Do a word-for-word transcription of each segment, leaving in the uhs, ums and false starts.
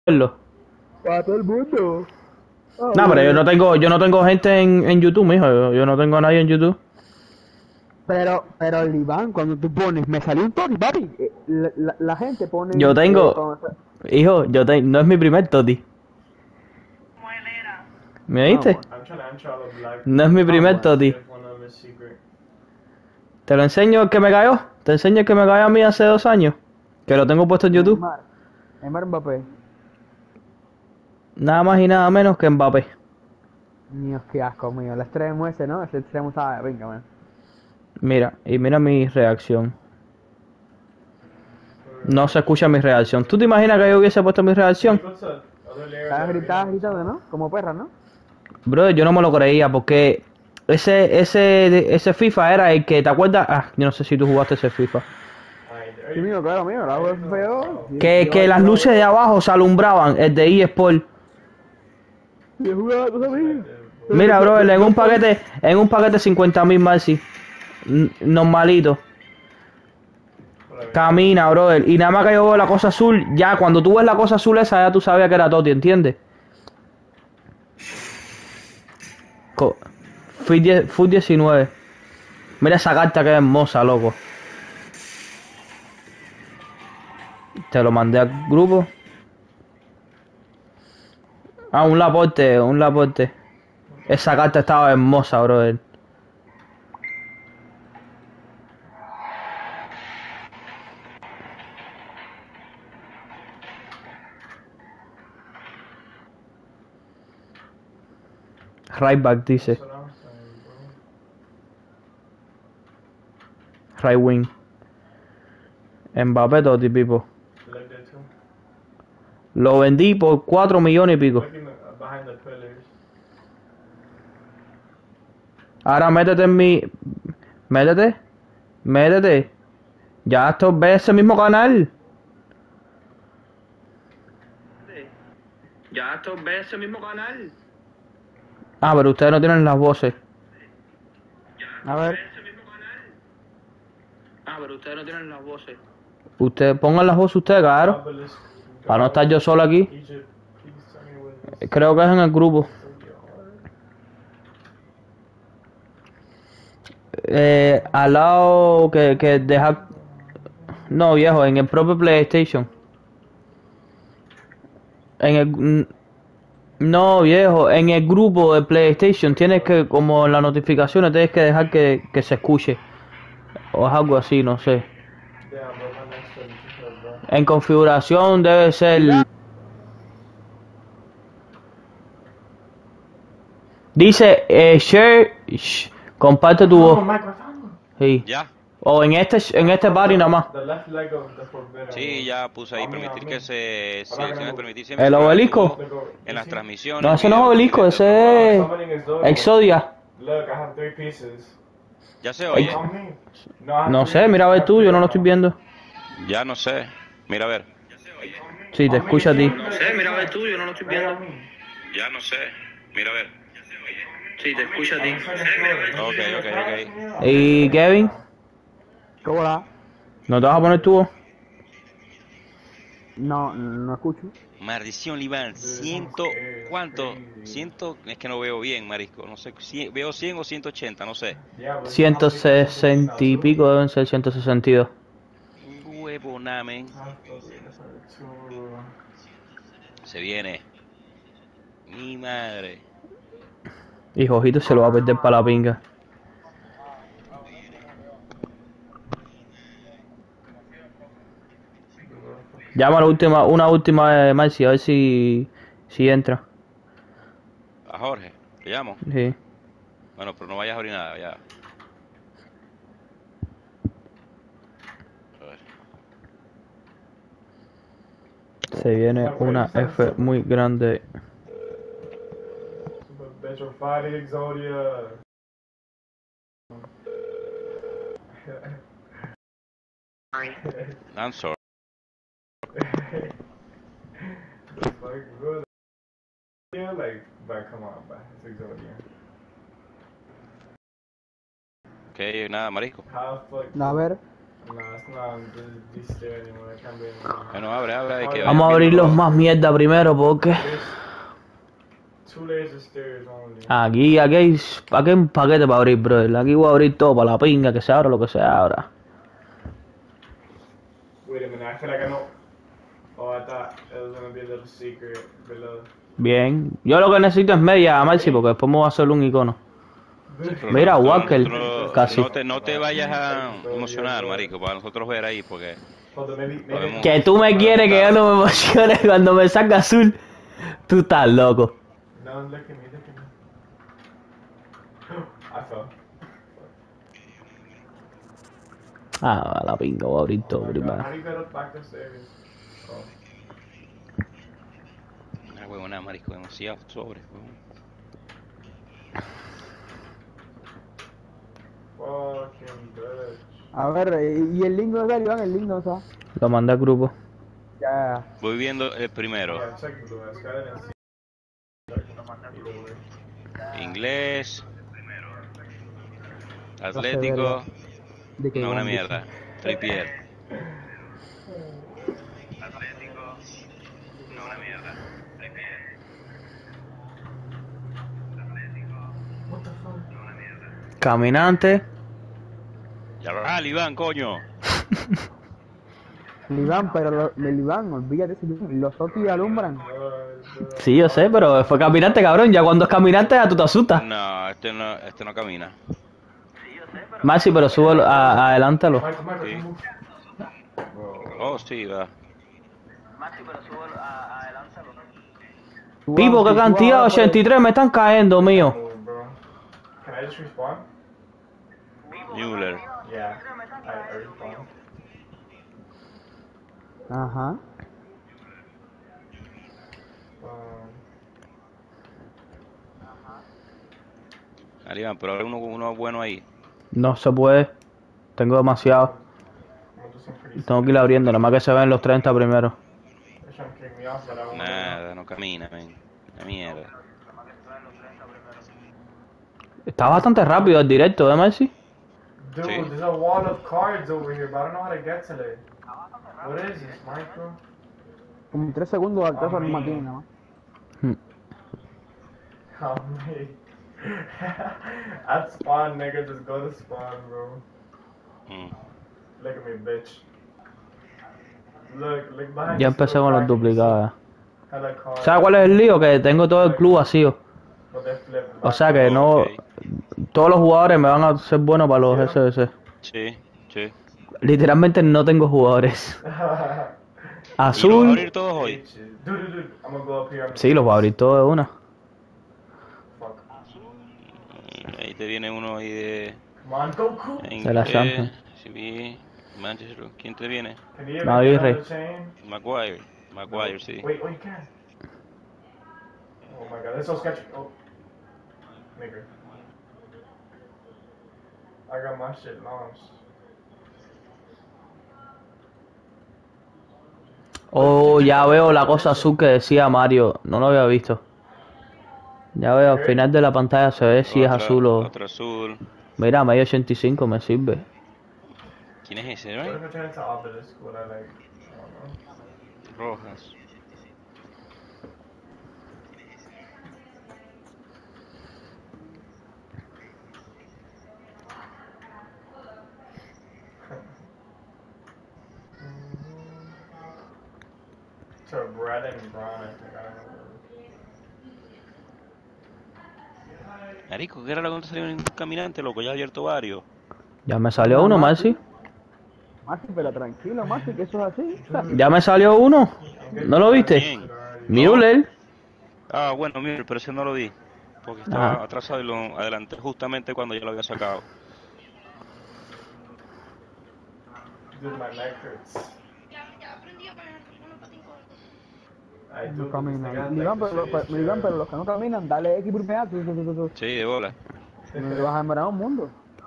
verlo. Para todo el mundo. Ah, No, pero yo no bueno. tengo, yo no tengo gente en, en YouTube, mijo. Yo, yo no tengo a nadie en YouTube. Pero, pero el Iván, cuando tú pones, me salió un Tony, papi. eh, La, la, la gente Yo pone, eh, tengo, cuando se- hijo, yo te, no es mi primer toti. ¿Me Ah, oíste? bueno. No es mi Ah, primer bueno. toti. Te lo enseño el que me cayó. Te enseño el que me cayó a mí hace dos años. Que lo tengo puesto en YouTube. Neymar. Neymar Mbappé. Nada más y nada menos que Mbappé. Dios, qué asco mío. El extremo ese, ¿no? Ese extremo sabe, venga, man. Mira, y mira mi reacción. No se escucha mi reacción. ¿Tú te imaginas que yo hubiese puesto mi reacción? Estás gritando, gritando, ¿no? Como perra, ¿no? Bro, yo no me lo creía porque ese ese ese FIFA era el que, ¿te acuerdas? Ah, yo no sé si tú jugaste ese FIFA. Sí, mío, claro, mío. La hago feo. Sí, Que, Yo, que las yo, luces de abajo se alumbraban, el de eSport. yo jugaba, ¿tú sabes? Mira, Después, bro, de- en un después, paquete, en un paquete cincuenta mil Maxi. N- Normalito. Camina, bro. Y nada más que yo veo la cosa azul, ya cuando tú ves la cosa azul esa, ya tú sabías que era Toti, ¿entiendes? Co- Fui die- fui diecinueve. Mira esa carta que hermosa, loco. Te lo mandé al grupo. Ah, un Laporte, un Laporte. Esa carta estaba hermosa, brother. Right back dice. Right wing. Mbappé, Totti, pipo. Lo vendí por cuatro millones y pico. Ahora métete en mi... Métete. Métete. Ya esto ve ese mismo canal. Ya esto ve ese mismo canal. Ah, pero ustedes no tienen las voces. a ver. Ah, pero ustedes no tienen las voces. Ustedes pongan las voces ustedes, claro. Para no estar yo solo aquí. Creo que es en el grupo. Eh, al lado que, que deja... No, viejo, en el propio PlayStation. En el... No, viejo, en el grupo de PlayStation tienes que, como en las notificaciones, tienes que dejar que, que se escuche. O es algo así, no sé. En configuración debe ser... Iván. Dice, eh, share... sh- comparte tu voz. Sí. Ya, O en este, en este party nada más. sí, ya puse ahí permitir que se seleccione permitir siempre El explorar tu obelisco. voz en las transmisiones, No, ese no es video, obelisco, silencio todo. ese es Exodia. Ya se Ex- oye, No sé, mira a ver tú, yo no lo estoy viendo. ya no sé. Mira a ver, Sí, te escucha a ti. ya no sé. Mira a ver. Sí, te escucha a ti. Ok, ok, ok. ¿Y Kevin? ¿Cómo la? ¿No te vas a poner tu voz? No, no escucho. Maldición, Libán, ciento, ¿cuánto? Ciento, es que no veo bien, marisco, no sé, cien- veo cien o ciento ochenta, no sé. ciento sesenta y pico, deben ser ciento sesenta y dos. Huevo, namen. Se viene. Mi madre. Y Jojito se lo va a perder para la pinga. Llama a la última, una última vez, Maxi, a ver si, si entra. A Jorge, te llamo. Sí. Bueno, pero no vayas a abrir nada, ya. A ver. Se viene una F muy grande. I'm sorry. Ok, nada, marisco. A ver. Bueno, abre, abre, hay que Vamos a vayan abrir viendo los los- más mierda primero porque aquí, aquí hay, aquí hay un paquete para abrir, brother. Aquí voy a abrir todo para la pinga, que se abra lo que se abra. Wait a minute, I feel like I know. Oh, I thought it was gonna be a little secret below. Bien. Yo lo que necesito es media, Marcy, porque después me voy a hacer un icono. Pero Mira, nosotros- Walker, nosotros- casi. No te, no te vayas a emocionar, marico, para nosotros ver ahí, porque Hold on, maybe, maybe. Podemos- Que tú me quieres que yo no me emocione cuando me salga azul. Tú estás loco. No, look at me, look at me. I fell. Ah, a la pinga, voy a abrir todo Oh my God, primero. how do you get up back the stairs? Oh. Ah, huevona, marico, demasiado sobre, huevón. Fucking bitch. A ver, ¿y el link no está, Iván? El link no está. Lo mandé al grupo. Ya. Voy viendo el primero. Yeah, check blue eyes. Got it in C. Either way. Inglés. Atlético. De que No, una Iván dice. mierda. Trippier. What the fuck? Caminante. Ya va, Iván, coño. El Iván, pero lo- el Iván, olvídate ese Iván, los Oti alumbran. Sí, yo sé, pero fue caminante, cabrón. Ya cuando es caminante, ya tú te asustas. No, este no, este no camina. Marcy, pero súbelo, a- adelántalo. Michael, Michael, Sí. move. Oh, sí, va. Tú Pipo, vas- qué tú cantidad, ahora puedes- ochenta y tres me están cayendo, mío. Move, bro. Can I just respawn? Müller. Yeah. I, I respawned. Ajá. Um, Dale, Iván, pero abre uno, uno bueno ahí. No se puede. Tengo demasiado. I'm gonna do some pretty Tengo que ir abriendo, nada más que se ven los treinta primero. They're trying to kick me off, but I won't. Nada, no camina, ven. La mierda. Está bastante rápido el directo, ¿eh, Marcy? Dude, Sí. there's a wall of cards over here, but I don't know how to get to it. What is this, Micro? Como tres segundos al caso Ah, al mío. Martín, nada más. Hmm. Oh, me. At spawn, nigga, just go to spawn, bro. Mm. Look at me, bitch. Look, look behind Ya this empecé little con los crack, you duplicados. see hella cards, ¿Sabes cuál es el lío? Que tengo todo el club vacío. but they flip O sea que no... Ok. Todos los jugadores me van a ser buenos para los S B C. Sí, sí. Literalmente no tengo jugadores. back. ¿Y los vas a Azul... abrir todos hoy? Dude, dude, dude, I'm gonna go up here. I'm Sí, los voy a abrir todos de una. Fuck. Mm, Ahí te viene uno ahí de... Come on, Goku. en- De la eh, Champions. sí, vi- Manchester. ¿Quién te viene? Can you even No, get you on rey. the chain? Maguire. Maguire, sí. Wait, oh, you can. Oh my god, that's so sketchy. Oh. Nigga. I got my shit launched. Oh, ya veo la cosa azul que decía Mario. No lo había visto. Ya veo, al final de la pantalla se ve si es Otra- azul o... Otro azul. Mira, medio ochenta y cinco me sirve. ¿Quién es ese, What no? if I turn into Obelisk? Would I like? I don't know. Rojas. To red and brown, I think. I don't know. Marico, ¿qué era lo que no salió ningún caminante, loco? Ya he abierto varios. Ya me salió uno, Marcy. Martín, pero tranquilo, Martín, que eso es así. Ya me salió uno. ¿No lo viste? ¿Quién? Müller. Ah, bueno, mira, pero ese no lo vi. Porque estaba Ajá. atrasado y lo adelanté justamente cuando ya lo había sacado. Dude, my neck hurts. I do. No this caminan. thing, I Iván, like pero, this pero, shit, Iván, shit. pero los que no caminan, dale X primero. Tú, tú, tú, tú, tú. Sí, de bola. No te vas a demorar un mundo.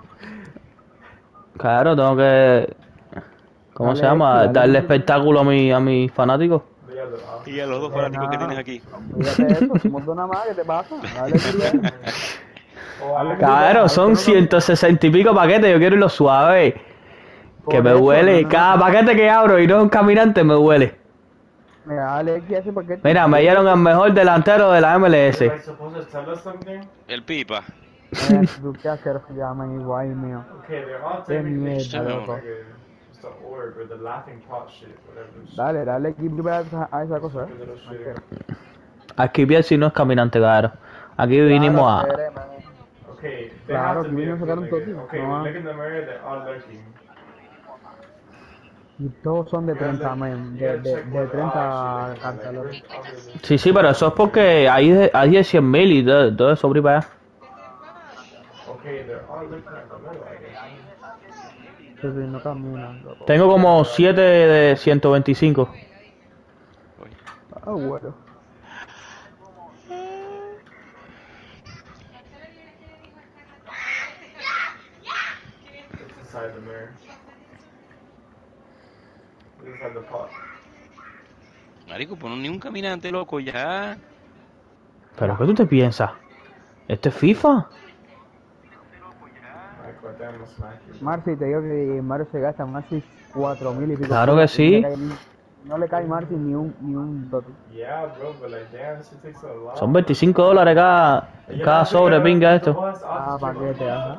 Claro, tengo que... ¿Cómo Dale, se llama? dale. Darle espectáculo a, mi, a mis fanáticos. They got the option. Y a los dos fanáticos que tienes aquí. Olvídate de eso, somos dos nada más, ¿qué te pasa? Dale X primero. Oh, I like Claro, son ciento sesenta y pico paquetes. Yo quiero irlo suave. Que Por me eso, huele. no, no, Cada no. paquete que abro y no es un caminante me huele. Mira, dale X a ese paquete. Mira, me dieron el mejor delantero de la M L Is it like S. supposed to tell us something? El pipa. Mira, tú qué asqueroso llaman igual mío. Okay, they're all Qué technically mierda, no. loco. like a, just an orb or the laughing pot shit, whatever. Just Dale, dale X a esa, a esa cosa, fucking eh. little shit. Ok. Aquí bien si no es caminante, claro. Aquí vinimos Claro, a... chévere, man. Okay, they Claro, have to aquí be a vino a good sacar un nigga. toti. Okay, No, look in the mirror, they're all looking. y todos son de You gotta treinta, look- men. you De, gotta de, check de where they're all treinta actually cartas, looking. loco. Like, where's all the- Sí, sí, pero eso es porque hay de, hay de cien mil y todo, todo eso por ahí para allá. Okay, they're all looking at the middle, I guess. Sí, sí, no caminan, loco. Tengo como siete de ciento veinticinco. Uy. Ah, bueno. It's inside the mirror. It's inside the pot. Marico, pues no ni un caminante, loco, ya. ¿Pero qué tú te piensas? ¿Esto es FIFA? Michael, damn, I'll smack you. Marcy, te digo que Mario se gasta Marcy cuatro mil y pico. Claro que sí. No le cae ni- No le cae Marcy ni un, ni un toti. Yeah, bro, but like, damn, this shit takes a lot. Son veinticinco dólares cada, cada sobre pinga esto. Ah, paquete, ajá.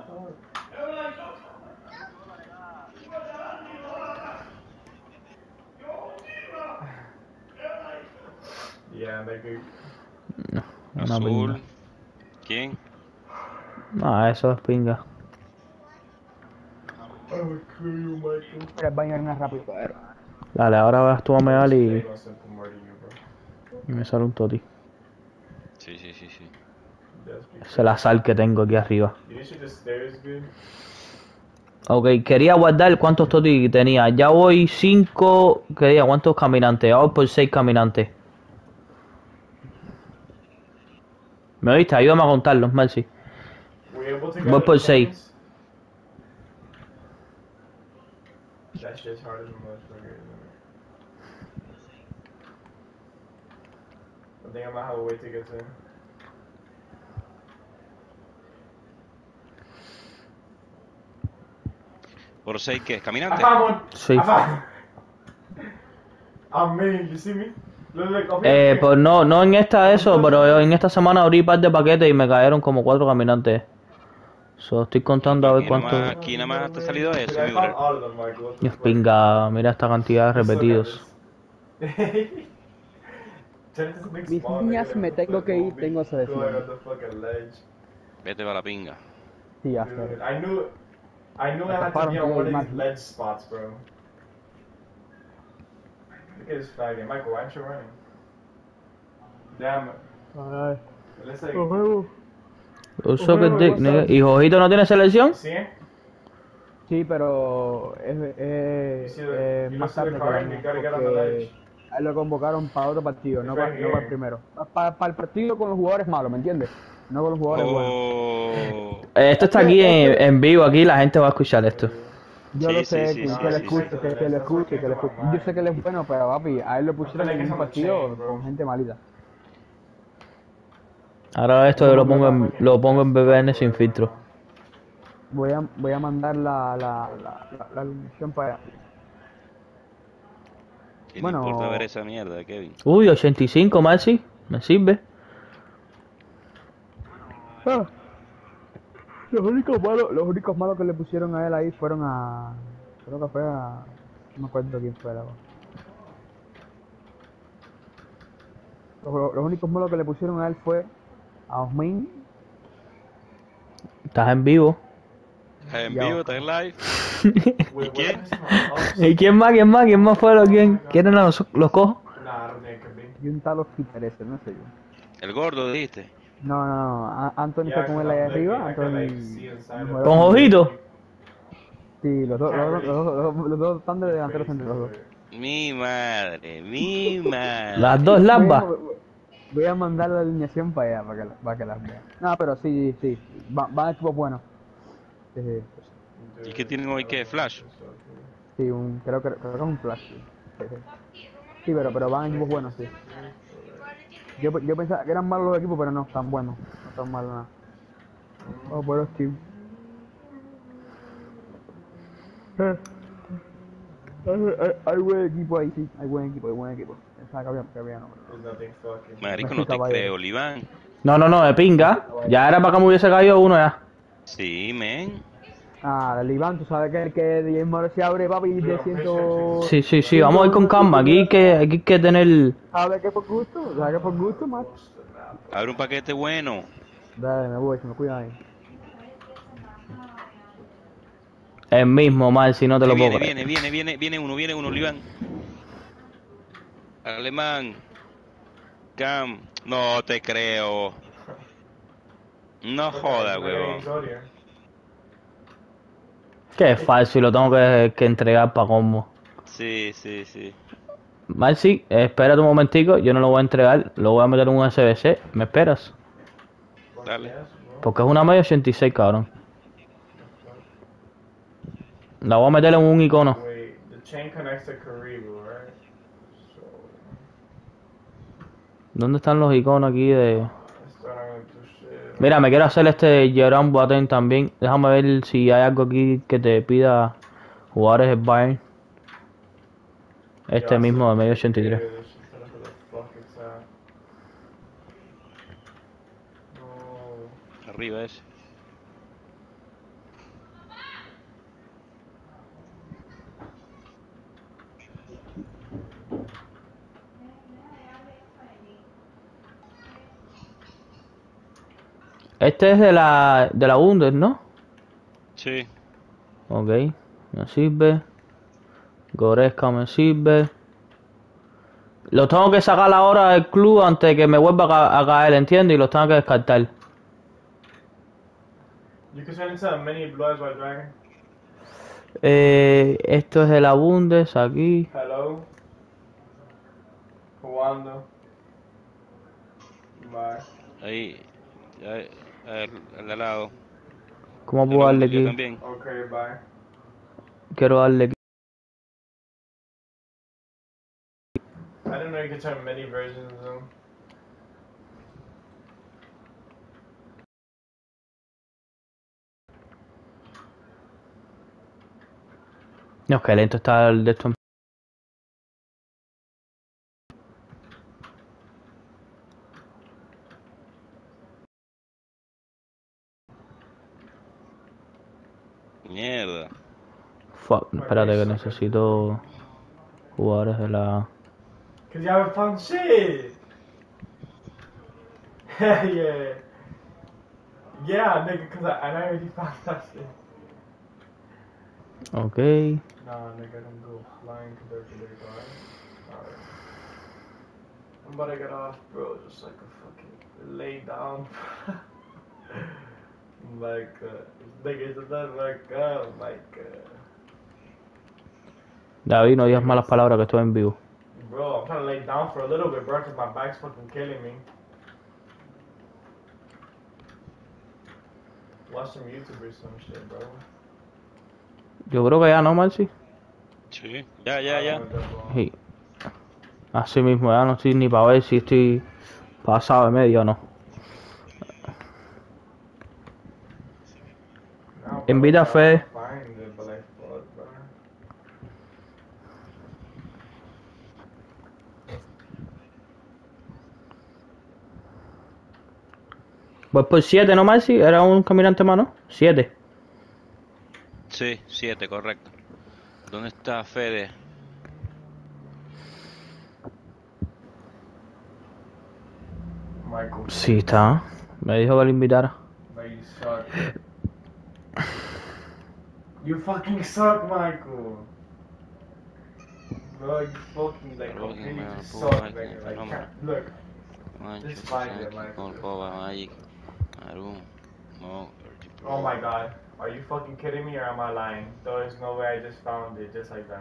Yeah, they could. Una Azul. pinga. ¿Quién? No, eso es pinga. I would kill you, Michael. Mira, el baño es más rápido, pero. Dale, ahora vas tú a mear They y, gonna send more to you, bro. y me sale un toti. Sí, sí, sí, sí. That's big. Esa es la sal que tengo aquí arriba. You should just stairs, good. Ok, quería guardar cuántos totis tenía. Ya voy cinco. Quería cuántos caminantes. Ya voy por seis caminantes. ¿Me oíste? Ayúdame a contarlos, Mercy. Were you able to Voy get por the seis. tokens? That shit's hard as a motherfucker, isn't it? I think I might have a way to get to him. ¿Por seis qué? I ¿Caminante? found one! Sí. I found I'm me, you see me? Look, look, up Eh, here. pues no, no en esta eso, pero en esta semana abrí un par de paquetes y me cayeron como cuatro caminantes. So, estoy contando a ver Aquí nada cuántos. más- aquí nada más te ha salido eso, Dude, I mi found brother. all of them, Michael. What the Dios fuck? pinga, mira esta cantidad de Just look at repetidos. this. Check this big Mis small niñas, nigga me that tengo flip que ir, movie tengo ese going deseo. on the fucking ledge. Vete para la pinga. Sí, ya Dude, sé. I knew, I knew I had to be on one of these ledge spots, bro. Look at this faggot. Michael, why aren't you running? Damn. Ay, It looks like. los huevos. Uso que dick, nigga. ¿Y Jojito no tiene selección? See him? Sí, pero es, es, You see the- es you más look to the tarde que car la and you mía, gotta get on the porque ledge. a él lo convocaron para otro partido, no It's para, right no para el here. primero. Para el partido con los jugadores malos, ¿me entiendes? No con los jugadores buenos. Oh. Eh, Esto está aquí en, en vivo, aquí la gente va a escuchar esto. Yo Sí, lo sí, sé, sí, que, sí, que lo sí, escuche, sí. que, que lo escuche, que lo escuche. Yo sé que él es bueno, pero papi, a él lo pusieron en un partido con gente malita. Ahora esto lo pongo en, lo pongo en B B N sin filtro. Voy a, voy a mandar la, la, la, la, la alineación para allá. ¿Qué Bueno. le importa ver esa mierda, Kevin? Uy, ochenta y cinco, Maxi. Me sirve. Ah, los únicos malos, los únicos malos que le pusieron a él ahí fueron a, creo que fue a, no me acuerdo quién fue la los, los únicos malos que le pusieron a él fue a Osmin. Estás en vivo. ¿Estás en Ya, vivo? ok. ¿Estás en live? Wait, quién? what is my ¿Y quién más? ¿Quién más? ¿Quién más fue? ¿Lo quién? ¿Quiénes los, los cojo? Nah, I don't think it could be. Y un tal Oscar ese, no sé yo. El gordo, dijiste. No, no, no, A- Anthony Yeah, está con él ahí I can, arriba, like, I can, like, Anthony... see inside of juega- ¿Con Jojito? Sí, los dos, los, dos- los, dos- los, dos- los dos están de delanteros entre los dos. Mi madre, mi madre. Las dos Voy a, lambas. voy a mandar la alineación para allá, para que, la- para que las vean. No, pero sí, sí, va- van equipos buenos. Sí, sí, ¿Y qué tienen hoy? ¿Qué? ¿Flash? sí, un, creo, que, creo que es un flash. Sí, sí, sí. Sí, pero, pero van equipos buenos, sí. Yo, yo pensaba que eran malos los equipos, pero no, están buenos. No están malos nada. Oh, buenos team. Eh. Hay, hay buen equipo ahí, sí. Hay buen equipo, hay buen equipo. Esa que había, que había, no. There's nothing fucking. Marico, Messi no te caballero. creo, Oliván. No, no, no, de pinga. Ya era para que me hubiese caído uno ya. Sí, men. Ah, el Iván, tú sabes que el que D J Moro se abre, papi, de ciento... Sí, sí, sí, vamos a ir con calma. Aquí hay que, aquí hay que tener... ¿Sabes qué por gusto? ¿Sabes qué por gusto, macho? Abre un paquete bueno. Dale, me voy, se me cuida ahí. El mismo, mal, si no te Ahí lo puedo viene, creer. viene, viene, viene, viene uno, viene uno, Oliván. Alemán. Cam. No te creo. No joda, huevón. Que es falso y lo tengo que, que entregar para combo. Sí, sí, sí. Maxi, espérate un momentico, yo no lo voy a entregar, lo voy a meter en un U S B C. ¿Me esperas? Dale. Porque es una media ochenta y seis, cabrón. La voy a meter en un icono. Wait, the chain connects to Karibu, right? So, ¿Dónde están los iconos aquí de...? esto no me do shit. Mira, me quiero hacer este Jerome Boateng también. Déjame ver si hay algo aquí que te pida jugadores del Bayern. Este Yeah, mismo so- de medio ochenta y tres. Yeah, this shit, tell us where the fuck it's at. No. Arriba ese. Este es de la, de la Bundes, ¿no? Sí. Ok, me sirve. Goretzka me sirve. Los tengo que sacar ahora del club antes de que me vuelva a, ca- a caer, ¿entiendes? Y los tengo que descartar. You can turn into a mini Blue Eyes White Dragon. Eh, esto es de la Bundes, aquí. Hello. Jugando. Bye. Ahí. Ahí, al, al de lado. ¿Cómo Yo puedo lo- darle yo aquí? también. Okay, bye. Quiero darle aquí. I didn't know you could turn many versions of them. No, que lento está el de esto. Mierda. Fuck, espérate que necesito jugadores de la... Cause you haven't found shit. yeah. Yeah, nigga, cause I, and I already found that shit. Ok. Nah, nigga, don't go flying to their village, alright? Alright. I'm about to get off, bro, just like a fucking lay down. like, uh, nigga, it's not like, uh, like, uh, David, no digas malas palabras que estoy en vivo. bro, I'm trying to lay down for a little bit, bro, cause my back's fucking killing me. Watch some YouTube or some shit, bro. Yo creo que ya no, Marci. Sí. Ya, ya, ya. Sí. Así mismo, ya no estoy ni para ver si estoy pasado de medio o no. Invita a Fede. Pues por siete, ¿no, Marci? Era un caminante más, ¿no? siete. Sí, siete, correcto. ¿Dónde está Fede? Michael. Sí, está. Me dijo que lo invitara. No, you suck. You fucking suck, Michael. Bro, you fucking like Bro, completely man, just bro, suck, like, nigga. Like, fenómeno. can't- look, Mancho, Just find Saki, it, Michael. Corcova, Magic, Arum, Mo, Dirty Pro. oh my god. Are you fucking kidding me or am I lying? There is no way I just found it just like that.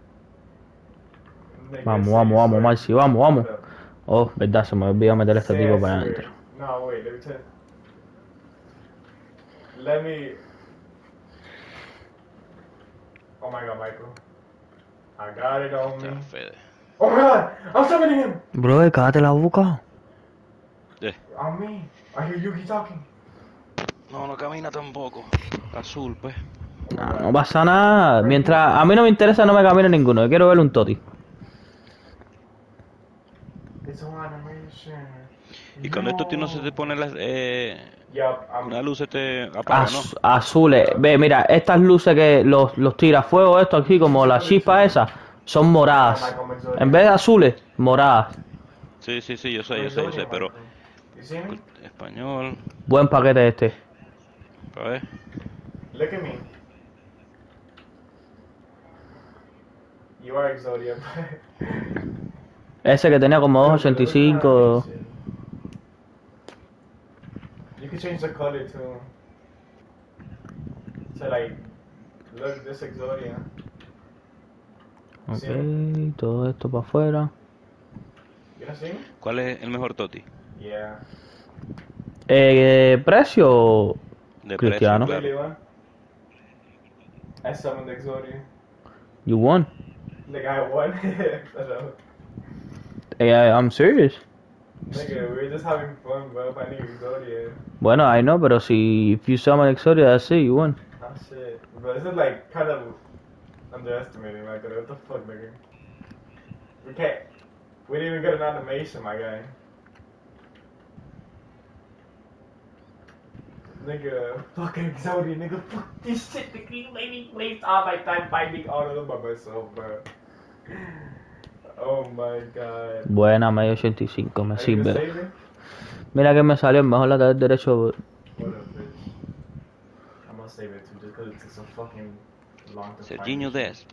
Nigga, Vamos, say vamos, you vamos, swear. Marci, vamos, vamos. Hold up. Oh, verdad, se me olvidó meter a este Say I tipo para swear. adentro. No, wait, let me tell Let me. Oh my god, Michael. I got it on me. Está Fede. Oh my god! I'm summoning him! Bro, cállate la boca. Eh, On me. I hear Yuki talking. No, no camina tampoco. Azul, pues. No, no pasa nada. Mientras a mí no me interesa, no me camine ninguno. Yo quiero ver un Toti. It's on animation. Y cuando esto no se te pone las, eh, Yup, I'm. una luz se te apaga, ¿no? Az- azules. Ve, mira, estas luces que los, los tirafuegos, estos aquí, como la chispa esa, son moradas. En vez de azules, moradas. Sí, sí, sí, yo sé, yo sé, yo sé, pero You see me? español, Buen paquete este. a ver. Look at me. You are Exodia. Ese que tenía como dos ochenta y cinco. You can change the color too. So like, look this Exodia. Ok, todo esto para afuera. You don't see me? ¿Cuál es el mejor Toti? Yeah. Eh, precio De Cristiano. precio, Really claro. one. I summoned Exodia. You won. Like I won. Hello. Eh, I'm serious. Nigga, we're just having fun, bro. Finding Exodia. Bueno, I know, pero si if you summon Exodia, that's it, you won. Ah shit. But this is like kind of underestimating, like what the fuck, nigga. We can't. We didn't even get an animation, my guy. Nigga, fucking Exodia, nigga, fuck this shit, nigga. You made me waste all my time finding all of them by myself, bro. Oh my god. Buena, medio ochenta y cinco, me Are you gonna sirve. save it? Mira que me salió mejor lateral derecho. What up, bitch? I'm gonna save it too, just cause it's so fucking long to Serginho find. Dest.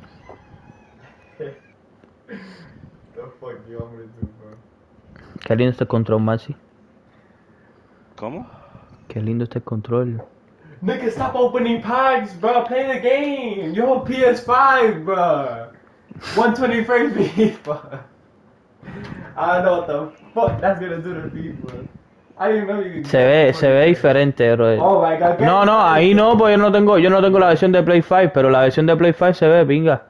The fuck do you want me to do, bro? Qué lindo este control, Maxi. ¿Cómo? Qué lindo este control. Nigga, stop opening packs, bro. Play the game. Yo, P S five, bro. one twenty-first FIFA. I don't know what the fuck that's gonna do to FIFA. I didn't know you could Se ve, se ve diferente, bro. Oh my god. get- No, no, ahí no, pues yo no tengo, yo no tengo la versión de Play cinco, pero la versión de Play cinco se ve pinga.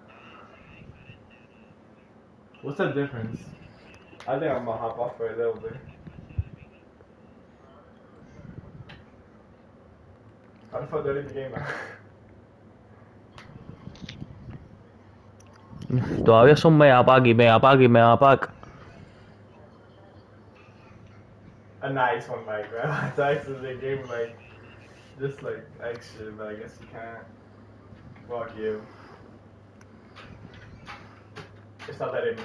What's the difference? I think I'm gonna hop off for a little bit. How the fuck do I leave the game now? Todavía son megapack y megapack y megapack. A nice one, like, bro. It's actually the game, like, just like extra, but I guess you can't. Fuck you. It's not that in me.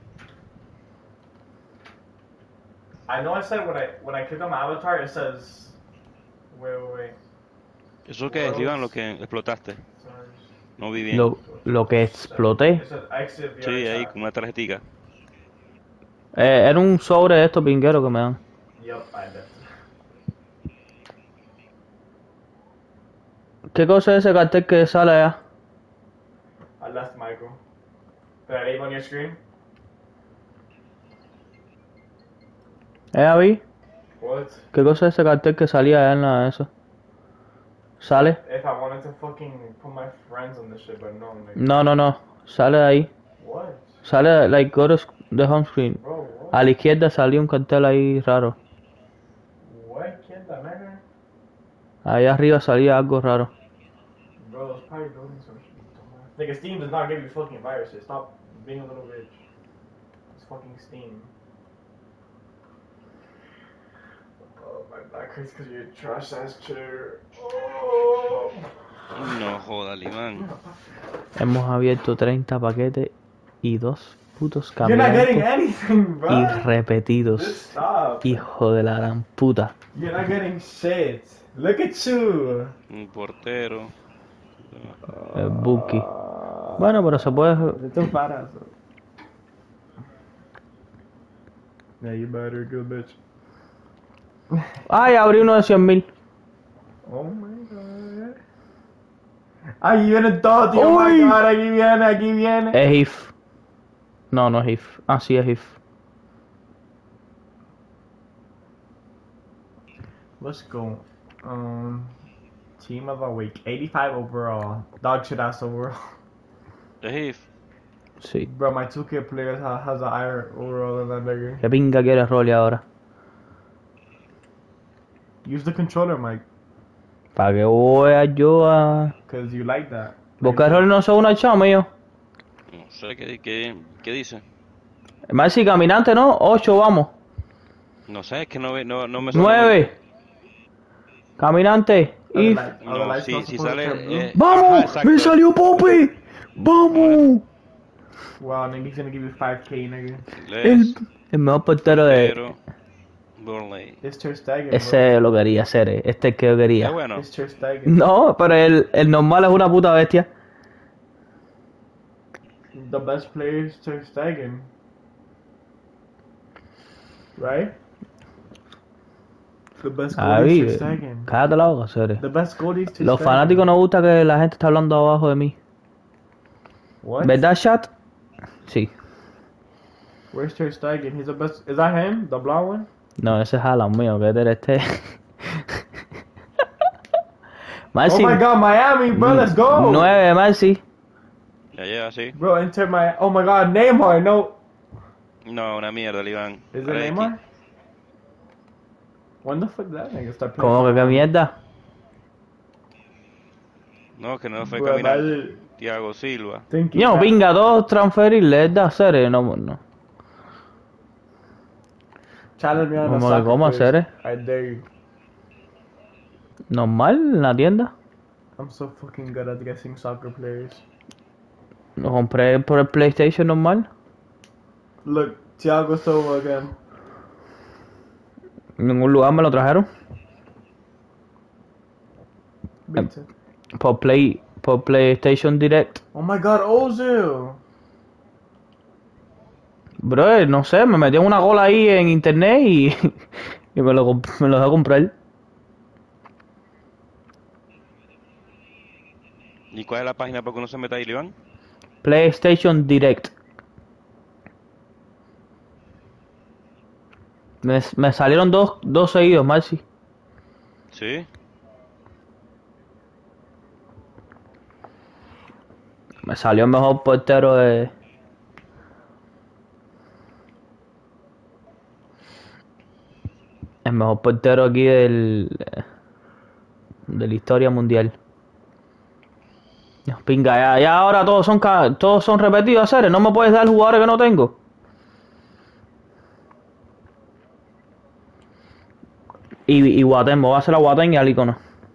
I know I said when I when I click on my avatar, it says. Wait, wait, wait. ¿Eso qué es, Iván, lo que explotaste? Sorry. No vi bien. Lo, lo que exploté. It says exit V R Sí, ahí chat. con una tarjetica. Eh, era un sobre de estos pingueros que me dan. Yup, I left. ¿Qué cosa es ese cartel que sale allá? I left Michael. Did I leave on your screen? ¿Eh, Abby? What? ¿Qué cosa es ese cartel que salía allá en la eso? ¿Sale? If I wanted to fucking put my friends on this shit, but no, nigga. No, no, no. Sale ahí. What? Sale, like, go to sc- the home screen. Bro, what? A la izquierda salió un cartel ahí raro. What? Kid, that nigga? Ahí arriba salía algo raro. Bro, it's probably loading some shit. dumbass. Nigga, Steam does not give you fucking viruses. Stop being a little bitch. It's fucking Steam. Oh, my back hurts because of your trash ass chair. Oh. No joda, Iván. Hemos abierto treinta paquetes y dos putos You're not getting cambios anything, bro. y Just repetidos. stop. Hijo de la gran puta. You're not getting shit. Look at you. Un portero. El Buki. Bueno, pero se puede. It's a fat ass. Yeah, you better, good bitch. Ay, abrí uno de cien mil. Oh my god. Ahí viene todo, tío. Oh my Uy. god, aquí viene, aquí viene. Es I F. No, no es I F. Ah, sí es I F. Let's go. Um, team of the week, eighty-five overall. Dog shit ass overall. Es if. Sí. Bro, my two K player ha- has a higher overall than that nigga. ¿Qué pinga quieres Rolly ahora? Use the controller, Mike. ¿Para qué voy a yo a...? Cause you like that. Boca Roll no son una chama, mío. No sé qué, qué, qué dice. Más si caminante, ¿no? Ocho, vamos. No sé, es que no, ve- no, no me suena muy... Nueve. Caminante. Are the If. lights, are the No, lights si, not si supposed to sale... turn blue? Eh, ajá, ¡Vamos! exacto. ¡Me salió Poppy! ¡Vamos! Wow, nigga, he's gonna give you five K, nigga. El, Les... el mejor portero de... Portero... Burnley. It's Ter Stegen, bro. Ese lo quería hacer, eh. Este es el que yo Es quería. bueno. It's Ter Stegen. No, pero el, el normal es una puta bestia. The best player is Ter Stegen. Right? The best goalie is Ter Ahí, Stegen. cállate la boca, serio. The best goalie is Ter Los Stegen. fanáticos no gusta que la gente está hablando abajo de mí. What? ¿Verdad, chat? Sí. Where's Ter Stegen? He's the best. Is that him? The blonde one? No, ese es Alan mío, que eres este. Oh Marcy. my god, Miami, bro, let's go! Nueve, Marcy. Ya llega, sí. Bro, enter my. Oh my god, Neymar, no. No, una mierda, Iván. Is it Ahora aquí. Neymar? When the fuck did that nigga start playing? ¿Cómo que qué mierda? No, que no fue Bro, caminar. imagine Thiago Silva. thinking No, that- venga, dos transferirles, da serio, no, no. Challenge me on a ¿Cómo que soccer cómo quiz. hacer, eh? I dare you. Normal, en la tienda. I'm so fucking good at guessing soccer players. Lo compré por el PlayStation normal. Look, Thiago Silva again. En ningún lugar me lo trajeron. Bitte. Por Play, por PlayStation Direct. Oh my god, Ozil! Bro, no sé, me metió una gola ahí en internet y, y me lo, comp- me lo dejé comprar. ¿Y cuál es la página para que uno se meta ahí, Iván? PlayStation Direct. Me, me salieron dos, dos seguidos, Marcy. Sí. Me salió el mejor portero de... El mejor portero aquí del... De la historia mundial. Pinga, ya, ya ahora todos son ca- todos son repetidos, hacer. No me puedes dar jugadores que no tengo. Y, y Guatén, me voy a hacer a Guatén y al icono.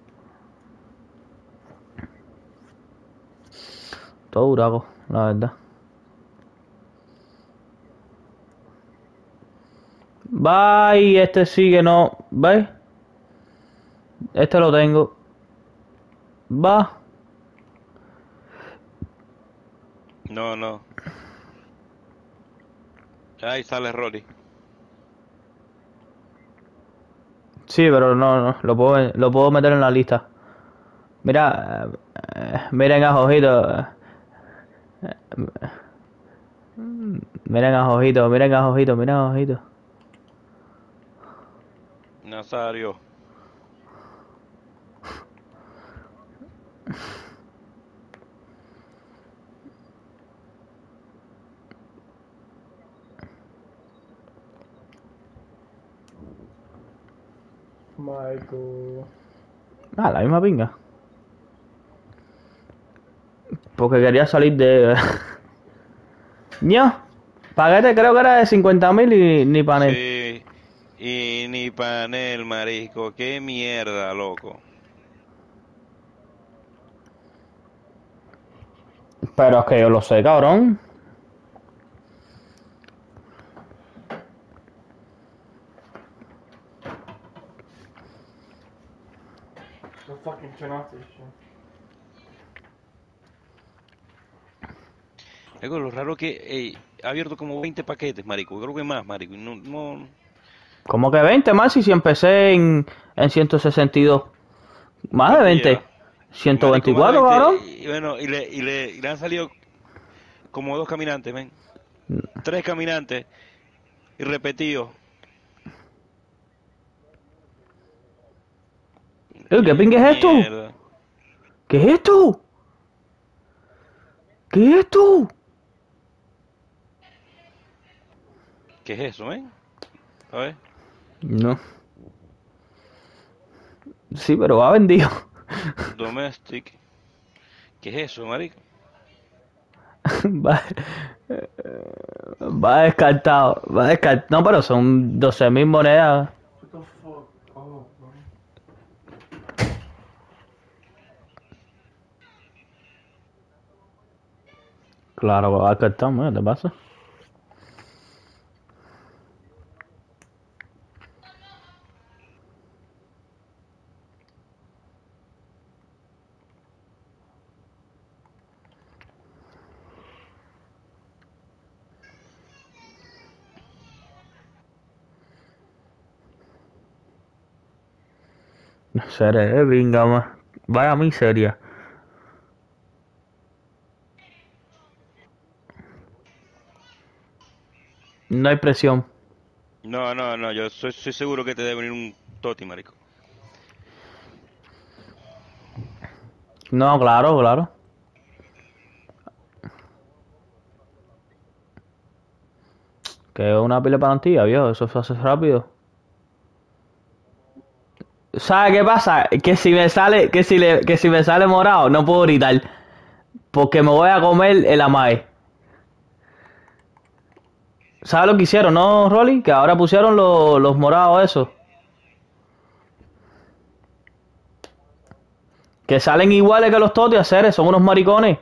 Todo duraco, la verdad. Bye, este sí que no. ¿Veis? Este lo tengo. Va. No, no. Ahí sale Rory. Sí, pero no, no. Lo puedo, lo puedo meter en la lista. Mira. eh, miren a Jojito. eh, eh, Miren a Jojito, miren a Jojito, miren a Jojito. Nazario. Michael. Ah, la misma pinga. Porque quería salir de... Ño. Paguete creo que era de cincuenta mil y ni panel. Sí. Y ni panel, marisco. Qué mierda, loco. Pero es que yo lo sé, cabrón. Don't fucking turn off this shit. Luego, lo raro que ey, ha abierto como veinte paquetes, marico. Creo que más, marico. y No, no... ¿Cómo que veinte más si empecé en, en ciento sesenta y dos? Más de veinte. lleva? ciento Marico, veinticuatro, más de cabrón. veinte, Y bueno, y le, y, le, y le han salido como dos caminantes, ven. Tres caminantes. Y repetidos. Eh, ¿Qué pingue es esto? Mierda. ¿Qué es esto? ¿Qué es esto? ¿Qué es eso, ven? A ver. No. Sí, pero va vendido. Domestic. ¿Qué es eso, marico? Va, va descartado. Va descartado. No, pero son doce mil monedas. What the fuck? Oh, bro. Claro que va descartado, ¿no? ¿Qué te pasa? Seré, venga, más. Vaya miseria. No hay presión. No, no, no, yo soy, soy seguro que te debe venir un toti, marico. No, claro, claro. Que es una pila de plantilla, viejo. Eso se hace rápido. ¿Sabes qué pasa? Que si me sale, que si le, que si me sale morado, no puedo gritar. Porque me voy a comer el amae. ¿Sabes lo que hicieron, no, Rolly? Que ahora pusieron los, los morados esos. Que salen iguales que los totis, hacer, son unos maricones.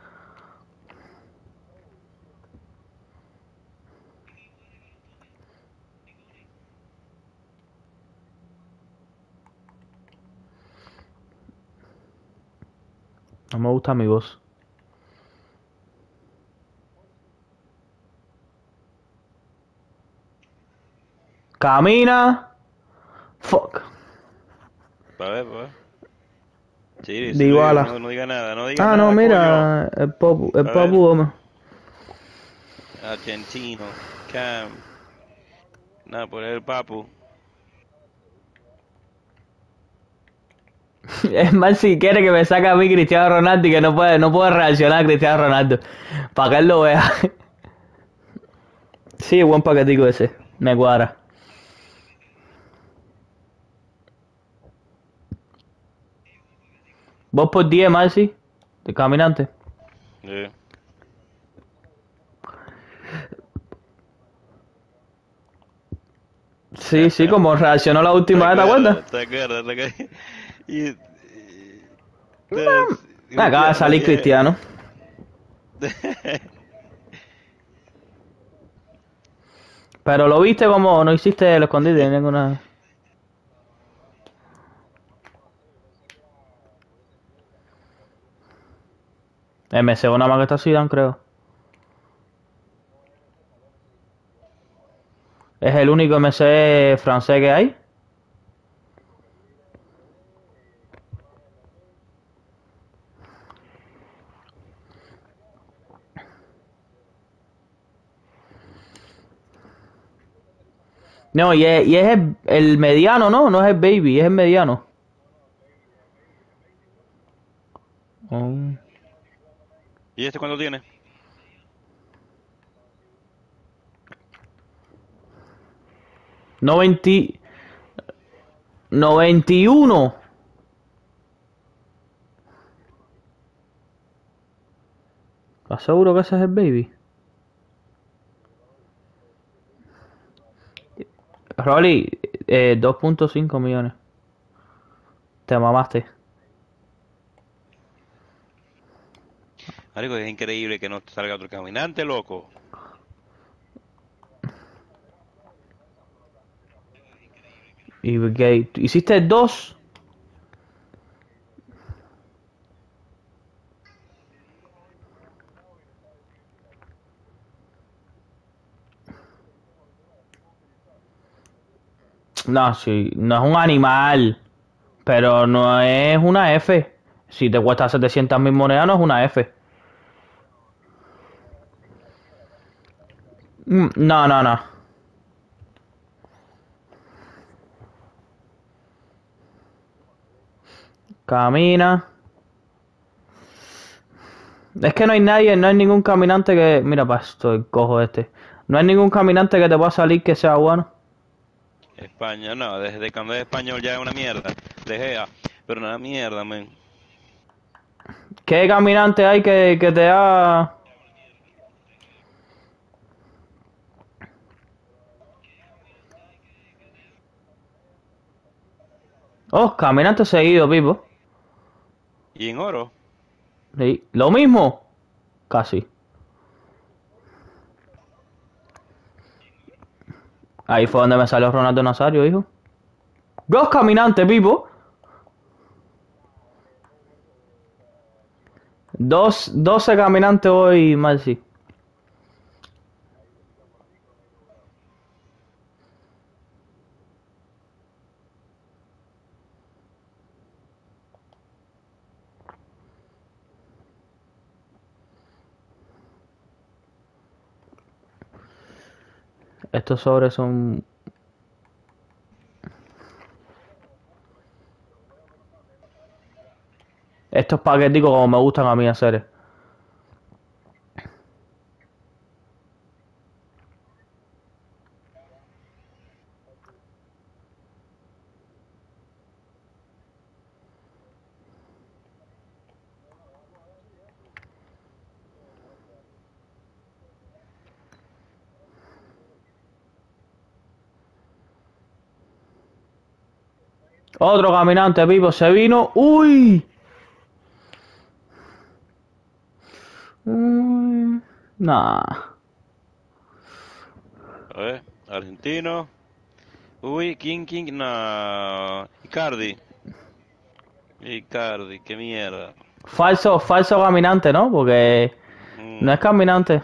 No me gusta mi voz. Camina. Fuck. Pa' ver, pa' ver. Sí, sí, Dybala. no, no diga nada, no diga Ah, nada, no, coño. mira, el Papu, el A Papu ver. Gómez. Argentino, Cam. Nada, por el papu. Es más, si quiere que me saque a mí Cristiano Ronaldo y que no puede, no puede reaccionar a Cristiano Ronaldo. Para que él lo vea. Sí, buen paquetico ese. Me cuadra. Vos por diez, Marci, de caminante. Sí. Sí, sí, como reaccionó la última vez, ¿te acuerdas? ¿Te acuerdas? ¿Te acuerdas? Y, y- entonces, Me acaba de Cristiano, salir yeah. Cristiano. Pero lo viste como no hiciste el escondite ninguna. M C una más que está Zidane, creo. Es el único M C francés que hay. No, y es, y es el, el mediano, ¿no? No es el baby, es el mediano. Oh. ¿Y este cuánto tiene? noventa, noventa y uno. ¿Estás seguro que ese es el baby? Rolly, eh, dos punto cinco millones. Te mamaste. Marico, es increíble que no te salga otro caminante, loco. Y que hiciste dos. No, sí, no es un animal. Pero no es una F. Si te cuesta setecientas mil monedas, no es una F. Mm, No, no, no. Camina. Es que no hay nadie, no hay ningún caminante que... Mira, pa, estoy cojo este. No hay ningún caminante que te pueda salir que sea bueno. España, no, desde cuando es español ya es una mierda. De Gea. Pero nada mierda, men. ¿Qué caminante hay que, que te ha... Oh, caminante seguido, Pipo. ¿Y en oro? Sí. ¿Lo mismo? Casi. Ahí fue donde me salió Ronaldo Nazario, hijo. Dos caminantes, Pipo. Dos, doce caminantes hoy, Marci. Estos sobres son... Estos paqueticos como me gustan a mí hacer. Otro caminante, Pipo, se vino. ¡Uy! Mm, nah. A ver, argentino. Uy, King King, no. Icardi. Icardi, qué mierda. Falso, falso caminante, ¿no? Porque no es Mm. caminante.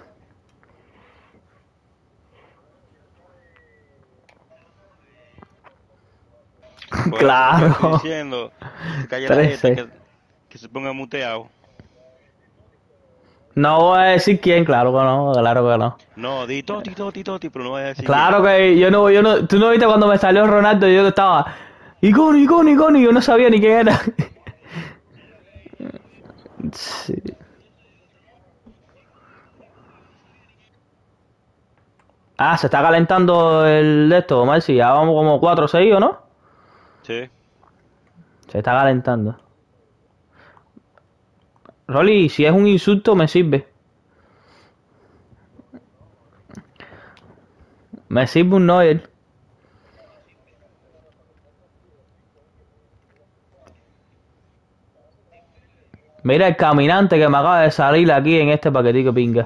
Por eso es que estoy Claro. diciendo. Se calle la jeta, trece. que, que se ponga muteado. No voy a decir quién, claro que no, claro que no. No, di Toti, Toti, Toti, pero no voy a decir quién. Claro que yo no, yo no, tú no viste cuando me salió Ronaldo, yo estaba, Iconi, Iconi, Iconi, yo no sabía ni quién era. Sí. Ah, se está calentando el de esto, Marci, ya vamos como cuatro o seis, ¿o no? Sí. Se está calentando. Rolly, si es un insulto, me sirve. Me sirve un Noel. Mira el caminante que me acaba de salir aquí en este paquetico pinga.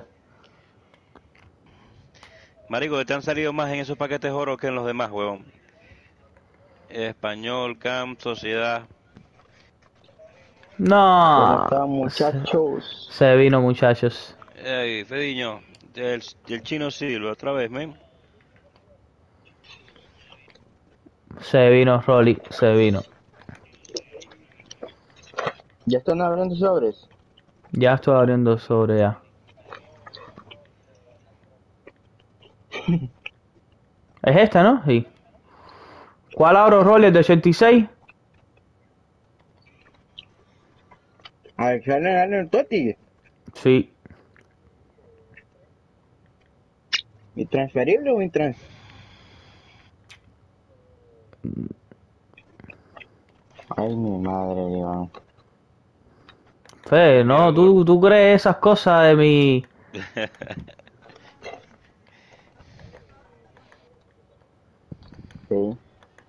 Marico, te han salido más en esos paquetes oro que en los demás, huevón. Español, Camp, Sociedad. ¿Cómo No. están, Se, muchachos? se vino, muchachos. Ey, Fediño, el, el chino Silva, otra vez, men. Se vino, Rolly, se vino. ¿Ya están abriendo sobres? Ya estoy abriendo sobre ya. Es esta, ¿no? Sí. ¿Cuál abro, Rolly? ¿El de ochenta y seis? Alexander el Totti. Sí. ¿Intransferible o intrans? Ay, mi madre, Iván. Fe, Mira no, el gol. tú, tú crees esas cosas de mi... Sí.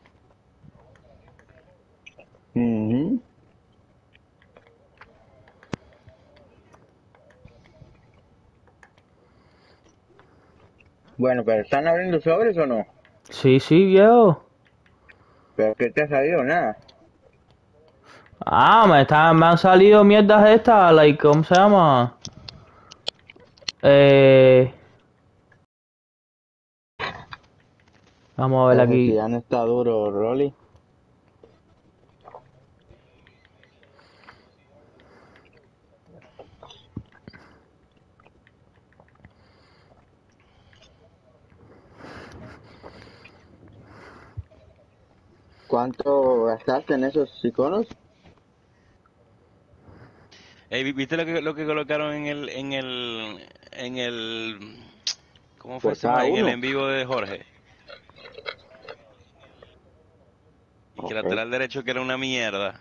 Ujú. Bueno, pero ¿están abriendo sobres o no? Sí, sí, viejo. ¿Pero qué te ha salido? Nada. Ah, me, están, me han salido mierdas estas, like, ¿cómo se llama? Eh... Vamos a ver Ese aquí. Zidane está duro, Rolly. ¿Cuánto gastaste en esos iconos? Ey, ¿vi- ¿viste lo que, lo que colocaron en el, en el, en el, ¿cómo fue Por ese cada man? En el uno. en vivo de Jorge. Y que Ok. lateral derecho que era una mierda.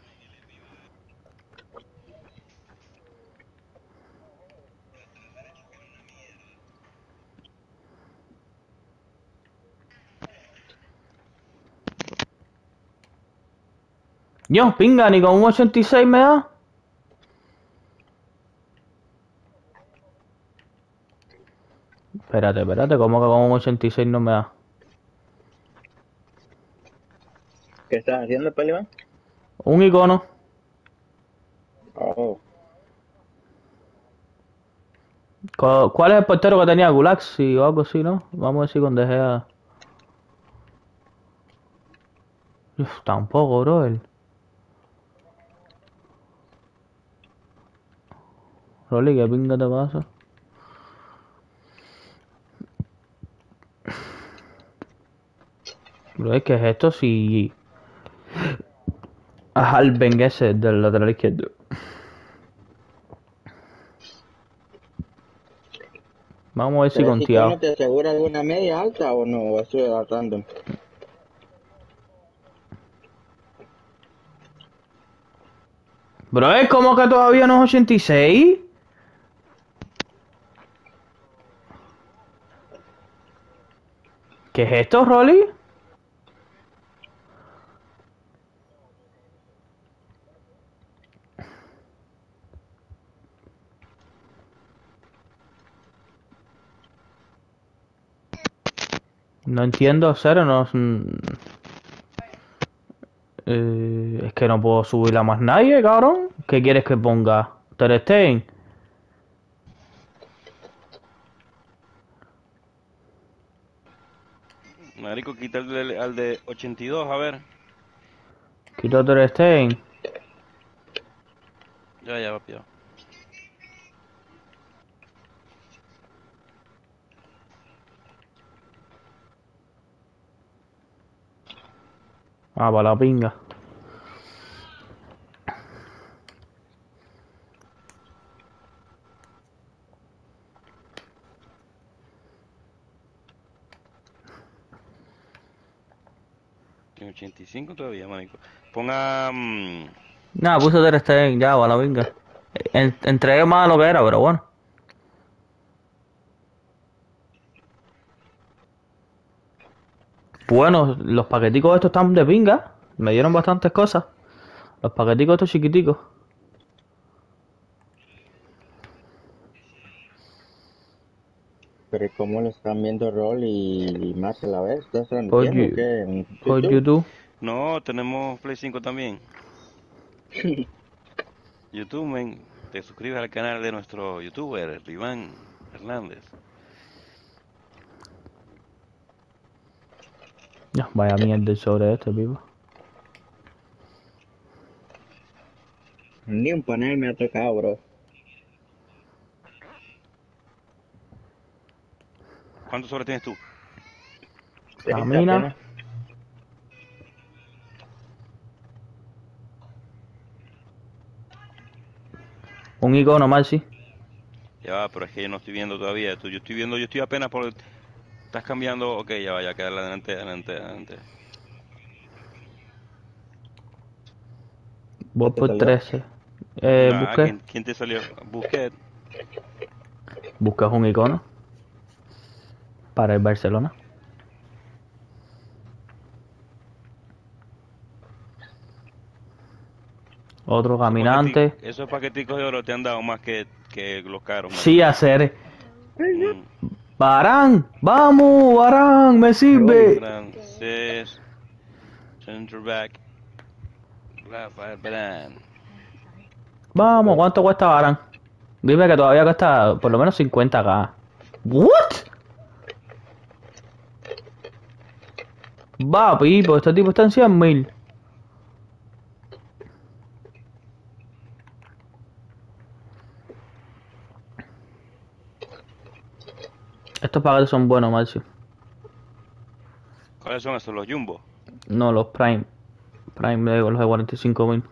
Yo, pinga, ni con un ochenta y seis me da. Espérate, espérate, ¿cómo que con un ochenta y seis no me da? ¿Qué estás haciendo, Pelivan? Un icono. Oh, Co- ¿Cuál es el portero que tenía Gulaxi o algo así, no? Vamos a ver si con De Gea. Uf, tampoco, bro. El... Rolly, ¿qué pinga te pasa? Bro, es que es esto si... Halben ese del lateral izquierdo. Vamos a ver si ¿tres con iconos Thiago. te asegura alguna media alta o no? ¿O eso es random? Bro, es como que todavía no es ochenta y seis. ¿Qué es esto, Rolly? No entiendo, cero, no... mm, eh, es que no puedo subir a más nadie, cabrón. ¿Qué quieres que ponga? Ter Stegen. Marico, quita el de- al de ochenta y dos, a ver. Quito Ter Stegen. Ya, ya, papi. Ya. Ah, para la pinga. Tiene ochenta y cinco todavía, marico. Ponga... mm, Nada, puse Ter Stegen, ya, para la pinga. En- entregué más de lo que era, pero bueno. Bueno, los paqueticos estos están de pinga. Me dieron bastantes cosas. Los paqueticos estos chiquiticos. Pero ¿cómo lo están viendo Roll y más a la vez? ¿Estás Por, transmitiendo o Yu- qué? ¿En por YouTube? YouTube. no, tenemos Play cinco también. YouTube, men. Te suscribes al canal de nuestro youtuber, Iván Hernández. Ya, vaya mierda sobre este, pipo. Ni un panel me ha tocado, bro. ¿Cuántos sobres tienes tú? treinta Camina. apenas. Un icono, Maxi. Ya va, pero es que yo no estoy viendo todavía. Tú, yo estoy viendo, yo estoy apenas por... Estás cambiando... Ok, ya va, ya queda adelante, adelante, adelante. Voy ¿Qué te por salió? trece. Eh, Nah, busqué. ¿quién, quién te salió? Busquets. Buscas un icono. Para el Barcelona. Otro Esos paqueticos, caminante. esos paqueticos de oro te han dado más que, que los caros, Sí, marico. hacer. Mm. Barán. Vamos, Barán. Me Roll. sirve. Francés, center back, Rafael Varane. Vamos, ¿cuánto cuesta Barán? Dime que todavía cuesta por lo menos cincuenta k. ¿What? Va, pipo, este tipo está en cien mil. Estos paquetes son buenos, Marcio. ¿Cuáles son esos? Los Jumbo. No, los Prime. Prime de los de cuarenta y cinco mil.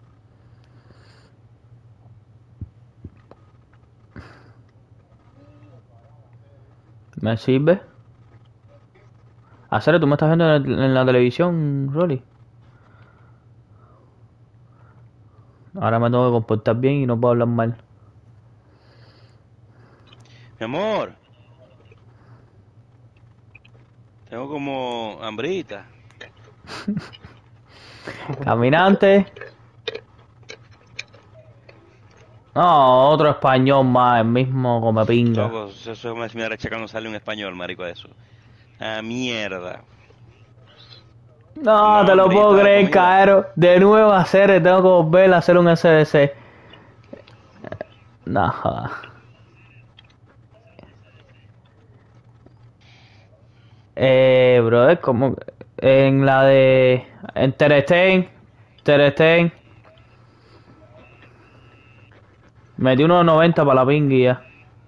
¿Me sirve? Hacer, ¿tú me estás viendo en, el- en la televisión, Rolly? Ahora me tengo que comportar bien y no puedo hablar mal. Mi amor. Tengo como hambrita. Caminante. No, otro español más, el mismo come pinga. Loco, eso eso es una rechacando sale un español, marico, de eso. Ah, mierda. No, No, te lo puedo hambrita, creer, comida. Caero. De nuevo a hacer, tengo que volver a hacer un S D C. No, joda. Eh, brother, como en la de en Ter Stegen, Ter Stegen, metí unos noventa para la pinguilla.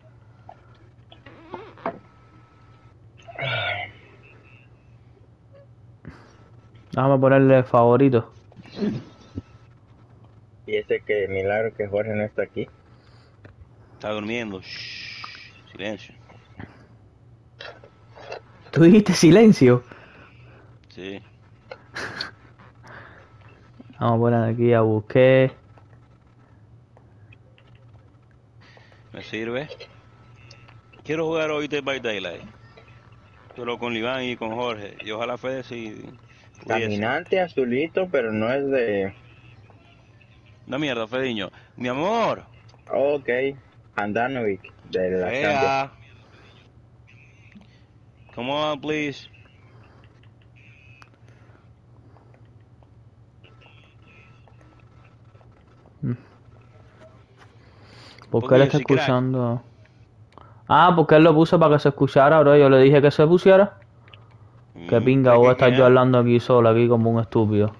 Déjame ponerle favorito. Y ese que milagro que Jorge no está aquí. Está durmiendo. Shh, silencio. ¿Tú dijiste silencio? Sí. Vamos a poner aquí a buscar. Me sirve. Quiero jugar hoy Dead by Daylight. Solo con Iván y con Jorge. Y ojalá Fede si pudiese. Caminante azulito, pero no es de... Una mierda, Fediño. Mi amor. Ok, Handanovic, de la Champions. Fea. Come on, please. ¿Por qué Porque él yo está soy crack. escuchando? Ah, porque él lo puso para que se escuchara, bro. Yo le dije que se pusiera. Que Mm, pinga, ¿crees voy a que estar yo queda? hablando aquí solo, aquí como un estúpido.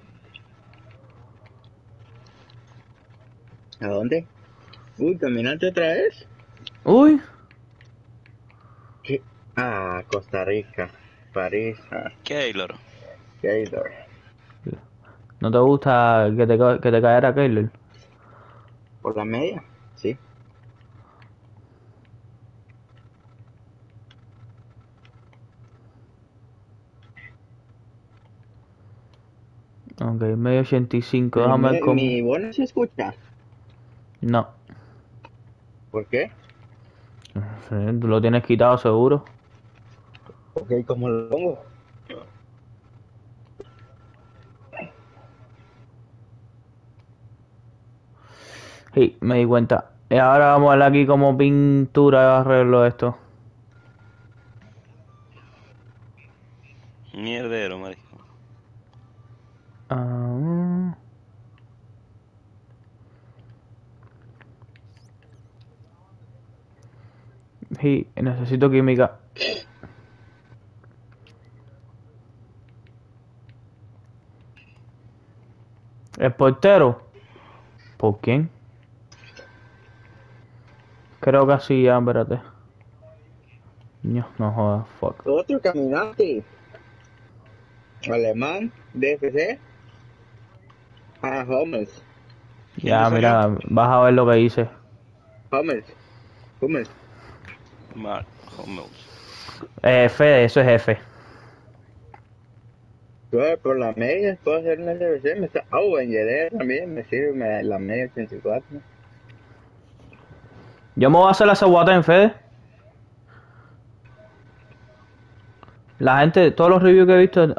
¿A dónde? Uy, caminante otra vez. Uy, ¿Qué? Ah, Costa Rica, París, ah, Keylor. Gator. ¿no te gusta que te, ca- que te cayera Keylor? ¿Por la media? Sí. Ok, medio ochenta y cinco, Mi, déjame ver me- cómo. mi bono se escucha. No, ¿Por qué? sí, tú lo tienes quitado seguro. Ok, ¿cómo lo pongo? Sí, me di cuenta. Y ahora vamos a ver aquí como pintura y arreglo esto. Mierdero, marico. Ah, sí, necesito química. ¿El portero? ¿Por quién? Creo que así ya, espérate. No, no jodas, fuck. Otro caminante. Alemán, D F C. Ah, Hummels. ¿Quién te Ya, salió? mira, vas a ver lo que hice. Hummels. Hummels. Mark Hummels. Eh, Fede, eso es F. Yo por la media puedo hacer una L B C. Me está... Oh, en Yedder también me sirve me- la media ochenta y cuatro. Yo me voy a hacer la Cebuatén, Fede. La gente, todos los reviews que he visto.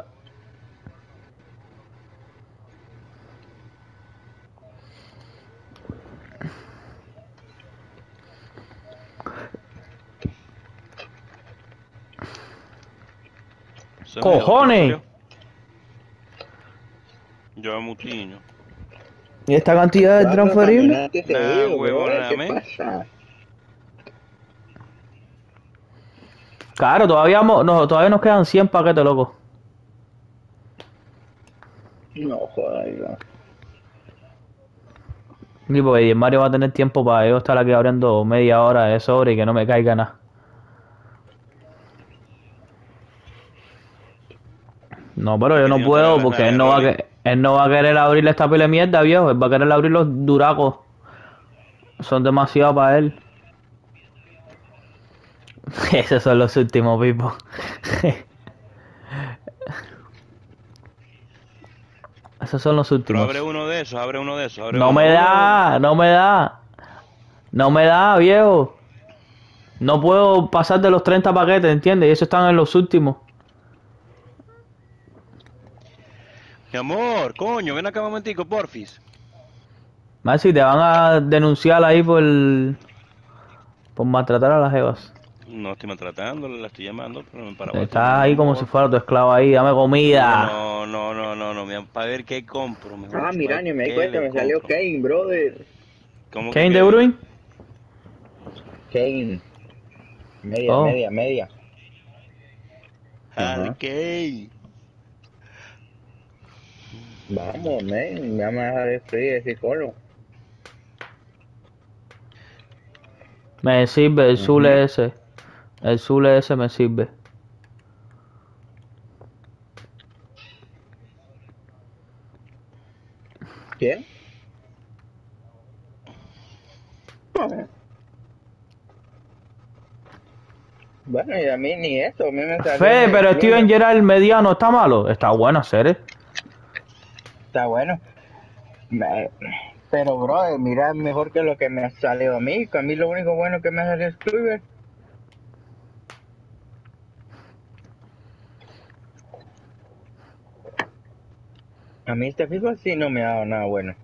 Ese es mi otro, ¿en ¡Cojones! serio? Yo Mutiño. ¿Y esta cantidad de Cuatro transferibles? caminantes Nah, seguidos, huevo, bro. nada, ¿Qué men. pasa? Claro, todavía, mo- no, todavía nos quedan cien paquetes, loco. No jodas, no. Y porque el Mario va a tener tiempo para yo estar aquí abriendo media hora de sobre y que no me caiga nada. No, pero yo Que no tiene otra vez puedo las porque él nalgas no va a, Rolly. que- él no va a querer abrir esta pila de mierda, viejo. Él va a querer abrir los duracos. Son demasiado para él. Esos son los últimos, Pipo. Esos son los Pero últimos. abre uno de esos, abre uno de esos. Abre No uno. me Uno. da, no me da. No me da, viejo. No puedo pasar de los treinta paquetes, ¿entiendes? Y eso están en los últimos. Mi amor, coño, ven acá un momentico, porfis. Más si te van a denunciar ahí por por maltratar a las jevas. No estoy maltratando, la estoy llamando, pero me para Estás ahí como si fuera tu esclavo ahí, dame No, comida. no, no, no, no, no, mi- para ver qué compro, mejor Ah, dicho, mira, para ni me di qué cuenta, le me salió compro. Kane, brother. ¿Cómo que Kane De qué? Bruyne. Kane. Media, Oh, media, media. Harry Ajá. Kane. Vamos, men, ya me vas a dejar free ese colo. me sirve el Ujú. Zule ese. El Zule ese me sirve. ¿Quién? No. Bueno, y a mí ni eso, a mí me salió en Fe, el pero club. Steven Gerrard el mediano está malo. Está bueno hacer, ¿eh? Está bueno. Me- Pero, brother, mira, mejor que lo que me ha salido a mí. Que a mí lo único bueno que me ha salido es Kluivert. A mí este FIFA sí no me ha dado nada bueno.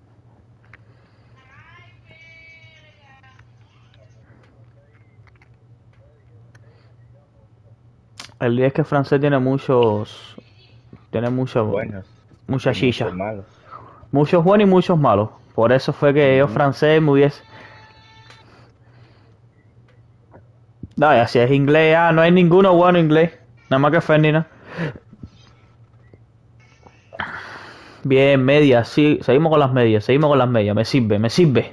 El día es que el francés tiene muchos. Tiene mucho. Buenos Mucha y muchos chicha. malos. Muchos buenos y muchos malos. Por eso fue que yo Ujú. francés me hubiese. No, ya si es inglés, ya no hay ninguno bueno inglés. Nada más que Ferdinand. Bien, medias, sí. Seguimos con las medias, seguimos con las medias. Me sirve, me sirve.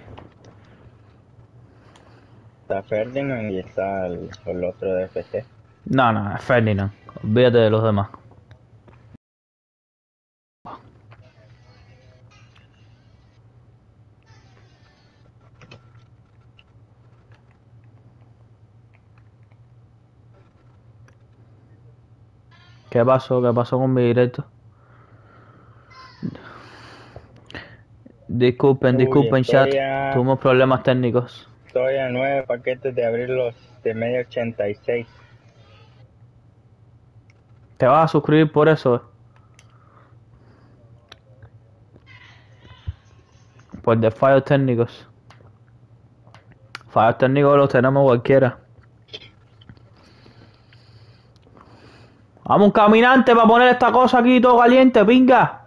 Está Ferdinand y está el, el otro de F C. No, no, es Ferdinand. Olvídate de los demás. ¿Qué pasó? ¿Qué pasó con mi directo? Disculpen, Uy, disculpen, chat. estoy a, Tuvimos problemas técnicos. estoy a nueve paquetes de abrir los de media ochenta y seis. ¿Te vas a suscribir por eso? Por de fallos técnicos. Fallos técnicos los tenemos cualquiera. Vamos un caminante para poner esta cosa aquí todo caliente, pinga.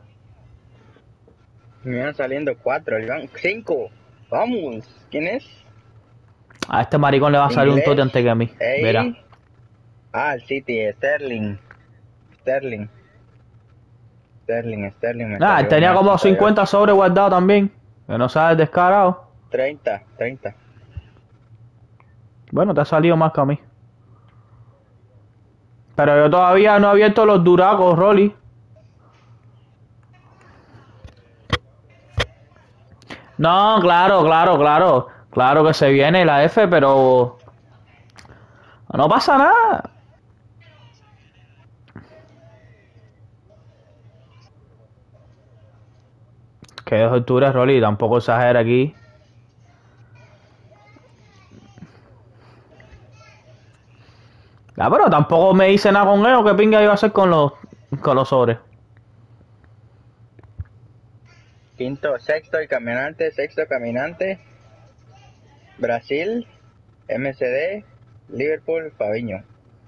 Me van saliendo cuatro, Iván. Cinco. Vamos. ¿Quién es? A este maricón le va a salir un tote Inglés. antes que a mí. Verá. Ey. Ah, el City, Sterling. Sterling. Sterling, Sterling me Ah, salió tenía una como ochenta y ocho. cincuenta sobres guardados también. Que no sabes descarado. treinta, treinta. Bueno, te ha salido más que a mí. Pero yo todavía no he abierto los duracos, Rolly. No, claro, claro, claro. Claro que se viene la F, pero... No pasa nada. Que de altura, Rolly, tampoco exagera aquí. Ah, pero tampoco me hice nada con él, o qué pinga iba a hacer con los, con los sobres. Quinto, sexto el caminante, sexto caminante. Brasil, M C D, Liverpool, Fabiño.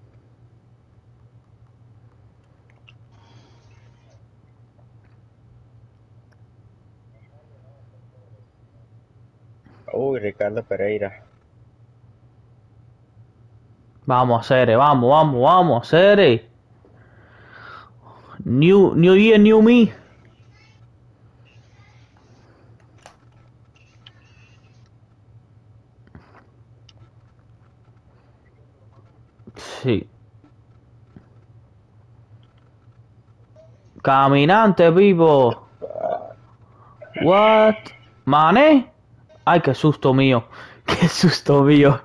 Uy, Ricardo Pereira. Vamos, Cere, vamos, vamos, vamos, Cere. New, new year, new me. Sí. Caminante, vivo. What? Mané. Ay, qué susto mío. Qué susto mío.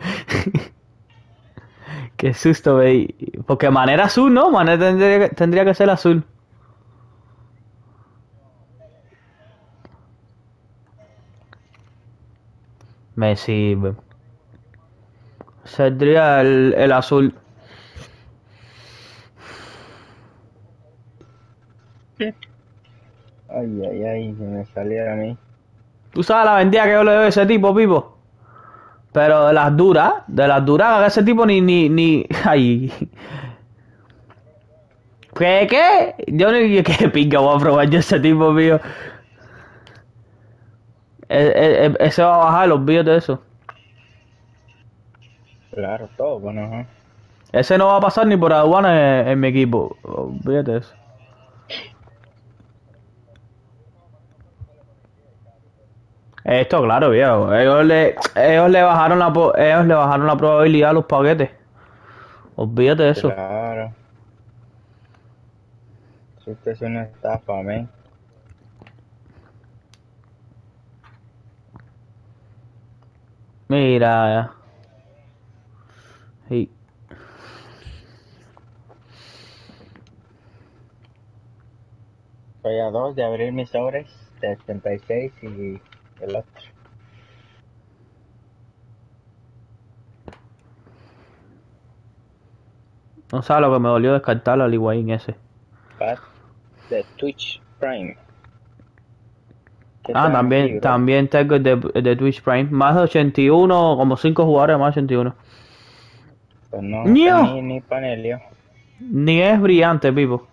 Qué susto, veí. Porque Mané era azul, ¿no? Mané tendría, que- tendría que ser azul. Me sirve. Saldría el, el azul. Ay, ay, ay, se me saliera a mí. Tú sabes la vendida que yo le doy a ese tipo, Pipo. Pero de las duras, de las duras, a ese tipo ni, ni, ni. Ay. ¿Qué, qué? Yo ni. ¿Qué pinga voy a probar yo ese tipo, mío? E- e- e- ese va a bajar, olvídate de eso. Claro, todo, bueno, ajá. Ese no va a pasar ni por aduana en, en mi equipo. Olvídate de eso. Esto, claro, viejo. Ellos le, ellos le bajaron la, po- ellos le bajaron la probabilidad a los paquetes. Olvídate de eso. Claro. Esto es una estafa, men. Mira. Sí. Estoy a dos de abrir mis sobres de ochenta y seis y el otro. No sabes lo que me dolió descartar al Higuaín ese. Pat de Twitch Prime. ¿Qué Ah, traen aquí, también, bro? también tengo el de, el de Twitch Prime. Más de ochenta y uno, como cinco jugadores más de ochenta y uno. Pues no, pues ¡Nio! ni, ni panelio. Ni es brillante, Pipo.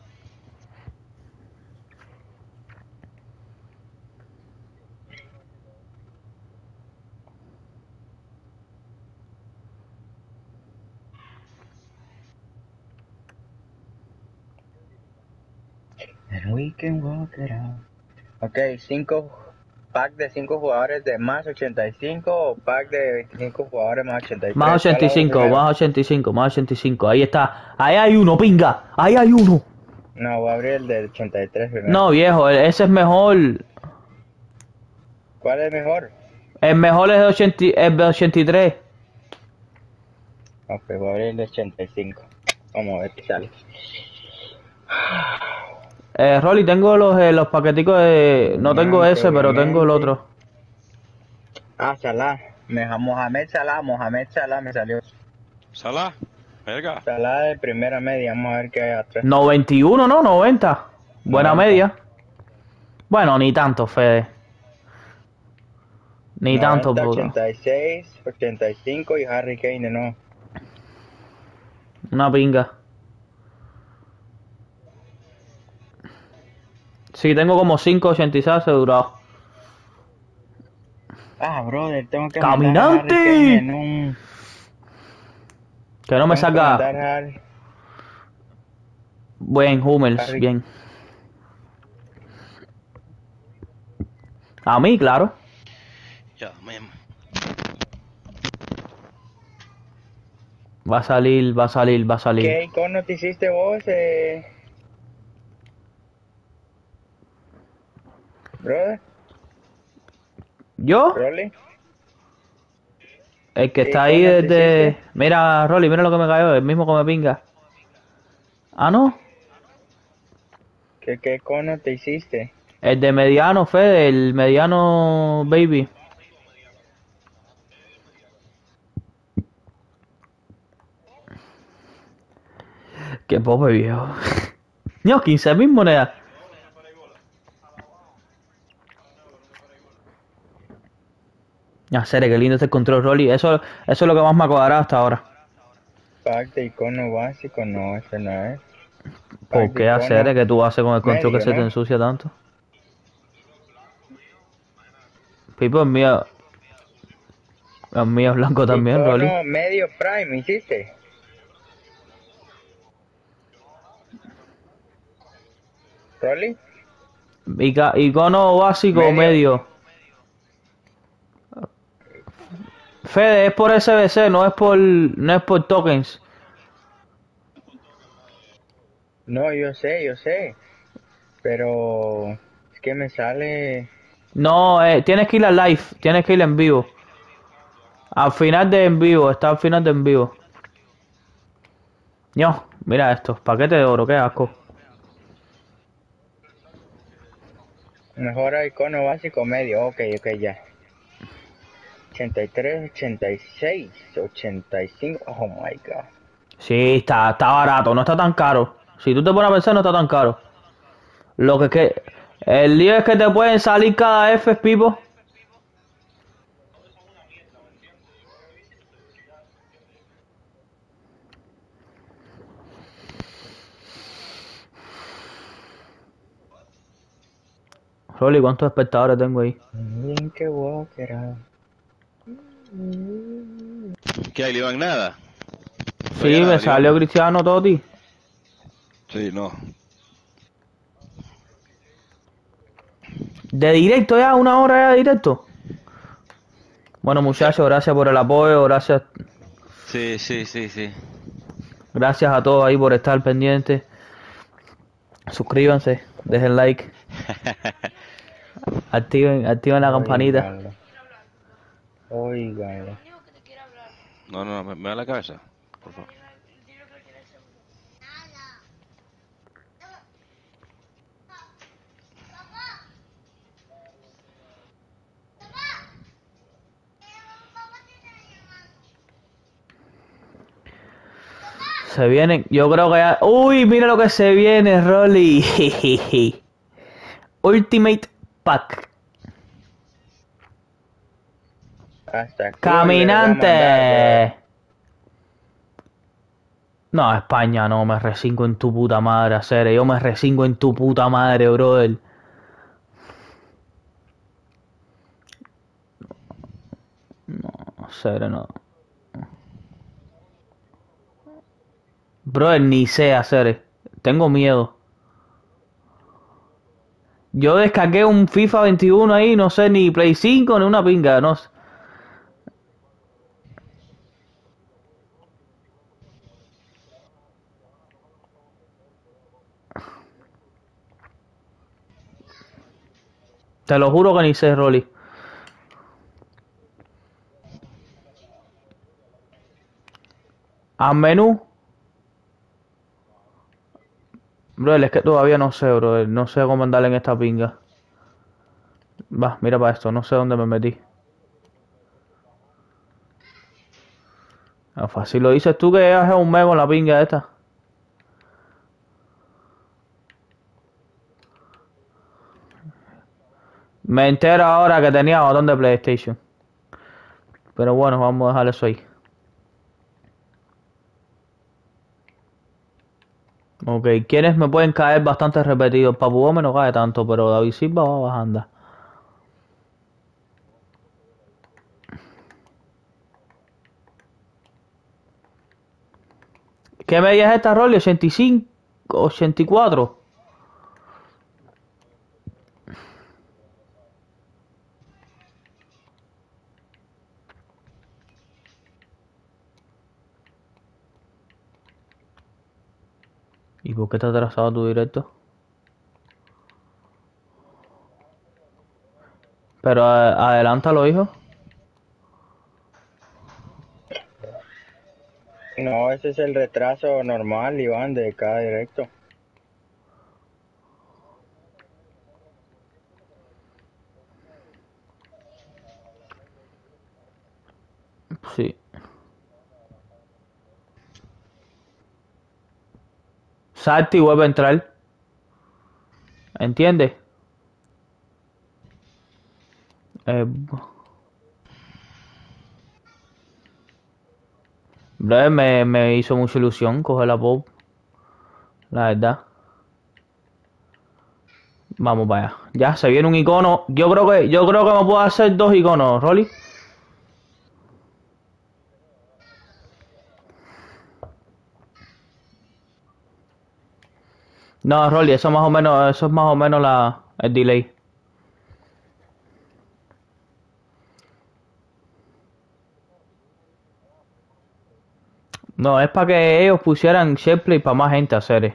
And we can walk it out. Ok, cinco pack de cinco jugadores de más ochenta y cinco o pack de veinticinco jugadores más ochenta y Más tres. ¿Cuál ochenta y abro cinco, primero? más ochenta y cinco, más ochenta y cinco. Ahí está. Ahí hay uno, pinga. Ahí hay uno. No, voy a abrir el de ochenta y tres primero. No, viejo, ese es mejor. ¿Cuál es mejor? El mejor es de ochenta, es de ochenta y tres. Ok, voy a abrir el de ochenta y cinco. Vamos a ver qué sale. Eh, Rolly, tengo los, eh, los paqueticos de... No tengo Obviamente, ese, pero tengo el obviamente. otro. Ah, Salah. Me- Mohamed Salah, Mohamed Salah me salió. Salah, verga. Salah de primera media, vamos a ver qué hay atrás. noventa y uno, ¿no? noventa. Buena noventa. media. Bueno, ni tanto, Fede. Ni tanto, noventa, puto. ochenta y seis, ochenta y cinco y Harry Kane, no. Una pinga. Sí, tengo como cinco ochenta y seis asegurados. Ah, brother, tengo que ¡Caminante! mandar a Harry Kane en un... Que no me Tengo que salga... mandar a Harry... Buen Hummels, Harry- bien. A mí, claro. Ya, mem. Va a salir, va a salir, va a salir. ¿Qué icono te hiciste vos, eh? Brother, ¿Yo? Rolly? El que ¿Qué está ahí icono te desde... hiciste? Mira, Rolly, mira lo que me cayó, el mismo que me pinga. Ah, ¿no? ¿Qué, qué icono te hiciste? El de mediano, Fede, el mediano baby. Qué pobre viejo. No, quince mil monedas. Ya, serio, qué lindo este control, Rolly. Eso, eso es lo que más me ha cuadrado hasta ahora. Pack de icono básico, no, ese no es. ¿Por Pack de qué hacer icono que tú haces con el control que medio, se te ¿no? ensucia tanto? Pipo, el mío... El mío es blanco también, Rolly. Icono medio prime, ¿hiciste? ¿Rolly? Ica- Icono básico Medio. medio. Fede, es por S B C, no es por, no es por tokens. No, yo sé, yo sé. Pero es que me sale... No, eh, tienes que ir a live, tienes que ir en vivo. Al final de en vivo, está al final de en vivo. No, mira esto, paquete de oro, qué asco. Mejor icono básico medio, ok, ok, ya. ochenta y tres, ochenta y seis, ochenta y cinco. Oh my god. Sí, está, está barato, no está tan caro. Si tú te pones a pensar, no está tan caro. Lo que es que... El lío es que te pueden salir cada F, Pipo. Rolly, ¿cuántos espectadores tengo ahí? Bien que walk it out. ¿Qué hay, Iván? Nada. Sí, Todavía me nada, salió Iván. Cristiano Totti. Sí, no. ¿De directo ya? ¿Una hora ya de directo? Bueno, muchachos, gracias por el apoyo, gracias, Sí, sí, sí, sí. gracias a todos ahí por estar pendientes. Suscríbanse, dejen like, activen, activen la campanita. Óigalo. Óigalo. No, no, me, me da la cabeza. Por favor. Se vienen, yo creo que ya... Uy, mira lo que se viene, Rolly. Ultimate Pack. Hasta Clover va a mandar, Caminante. bro. No, España, no, me resingo en tu puta madre, hacer. Yo me resingo en tu puta madre, brother. No, hacer, no. Brother, ni sé hacer. Tengo miedo. Yo descargué un FIFA veintiuno ahí, no sé ni Play cinco ni una pinga, no sé. Te lo juro que ni sé, Rolly. A menú. Brother, es que todavía no sé, brother. No sé cómo andar en esta pinga. Va, mira para esto, no sé dónde me metí. Ah, fácil lo dices tú que haces un mes con la pinga esta. Me entero ahora que tenía botón de PlayStation. Pero bueno, vamos a dejar eso ahí. Ok, quienes me pueden caer bastante repetidos. Papu Gómez no cae tanto, pero David Silva va bajando. ¿Qué medida es esta, Rolly? ¿ochenta y cinco? ¿ochenta y cuatro? ¿Y por qué te ha atrasado tu directo? Pero a- adelántalo, hijo. No, ese es el retraso normal, Iván, de cada directo. Sí. Salte y vuelve a entrar. ¿Entiendes? Eh, brother, me, me hizo mucha ilusión coger la pop. La verdad. Vamos para allá. Ya, se viene un icono. Yo creo que, yo creo que me puedo hacer dos iconos, Rolly. No, Rolly, eso más o menos, eso es más o menos la, el delay. No, es para que ellos pusieran SharePlay para más gente a hacer.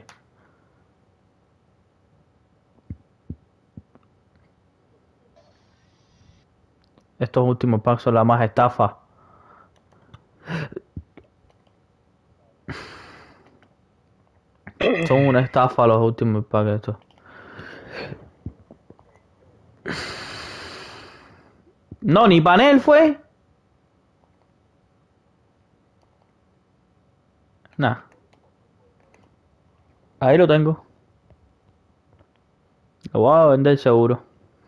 Estos últimos packs son la más estafa. Son una estafa los últimos packs estos. No, ni panel fue. Nah, ahí lo tengo. Lo voy a vender seguro.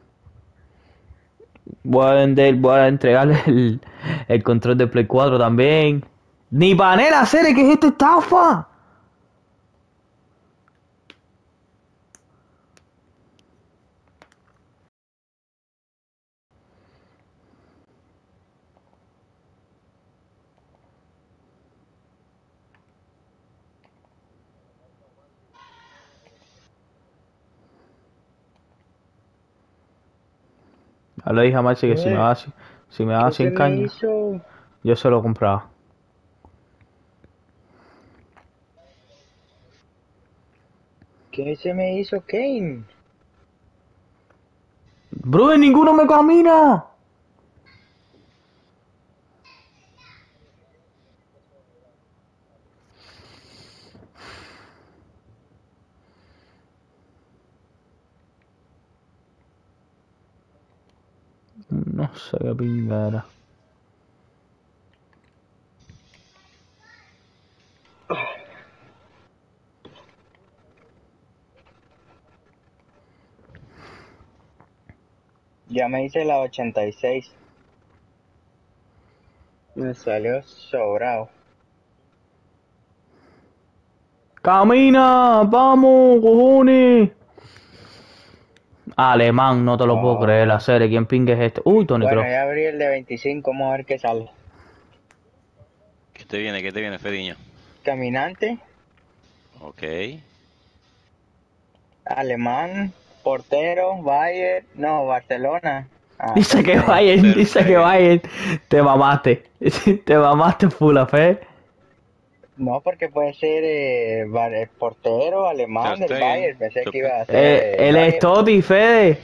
Voy a vender, voy a entregarle el, el control de Play cuatro también. Ni panela, serie, ¿qué es esta estafa? Ya le dije a Maxi que si me Brother, da, si me da ¿qué se cien me cañas, hizo? yo se lo compraba. ¿Qué se me hizo Kane? Bro, ninguno me camina. No sé qué pinga era. Ya me hice la ochenta y seis. Me salió sobrado. Camina, vamos, cojones. Alemán, no te lo puedo creer, la Oh. serie. ¿Quién pingue es este? Uy, Tony Bueno, Kroos. ya abrí el de veinticinco, vamos a ver qué sale. ¿Qué te viene? ¿Qué te viene, Fediño? Caminante, Ok. alemán, portero, Bayern, no, Barcelona. Ah, Dice que perfecto. Bayern, dice que Perfecto. Bayern. Te mamaste. Te mamaste full a fe. No, porque puede ser eh, Bar- eh, portero Ter alemán del Stegen. Bayern. Pensé Ter- que iba a ser Eh, eh, él es Bayern. Totti, Fede.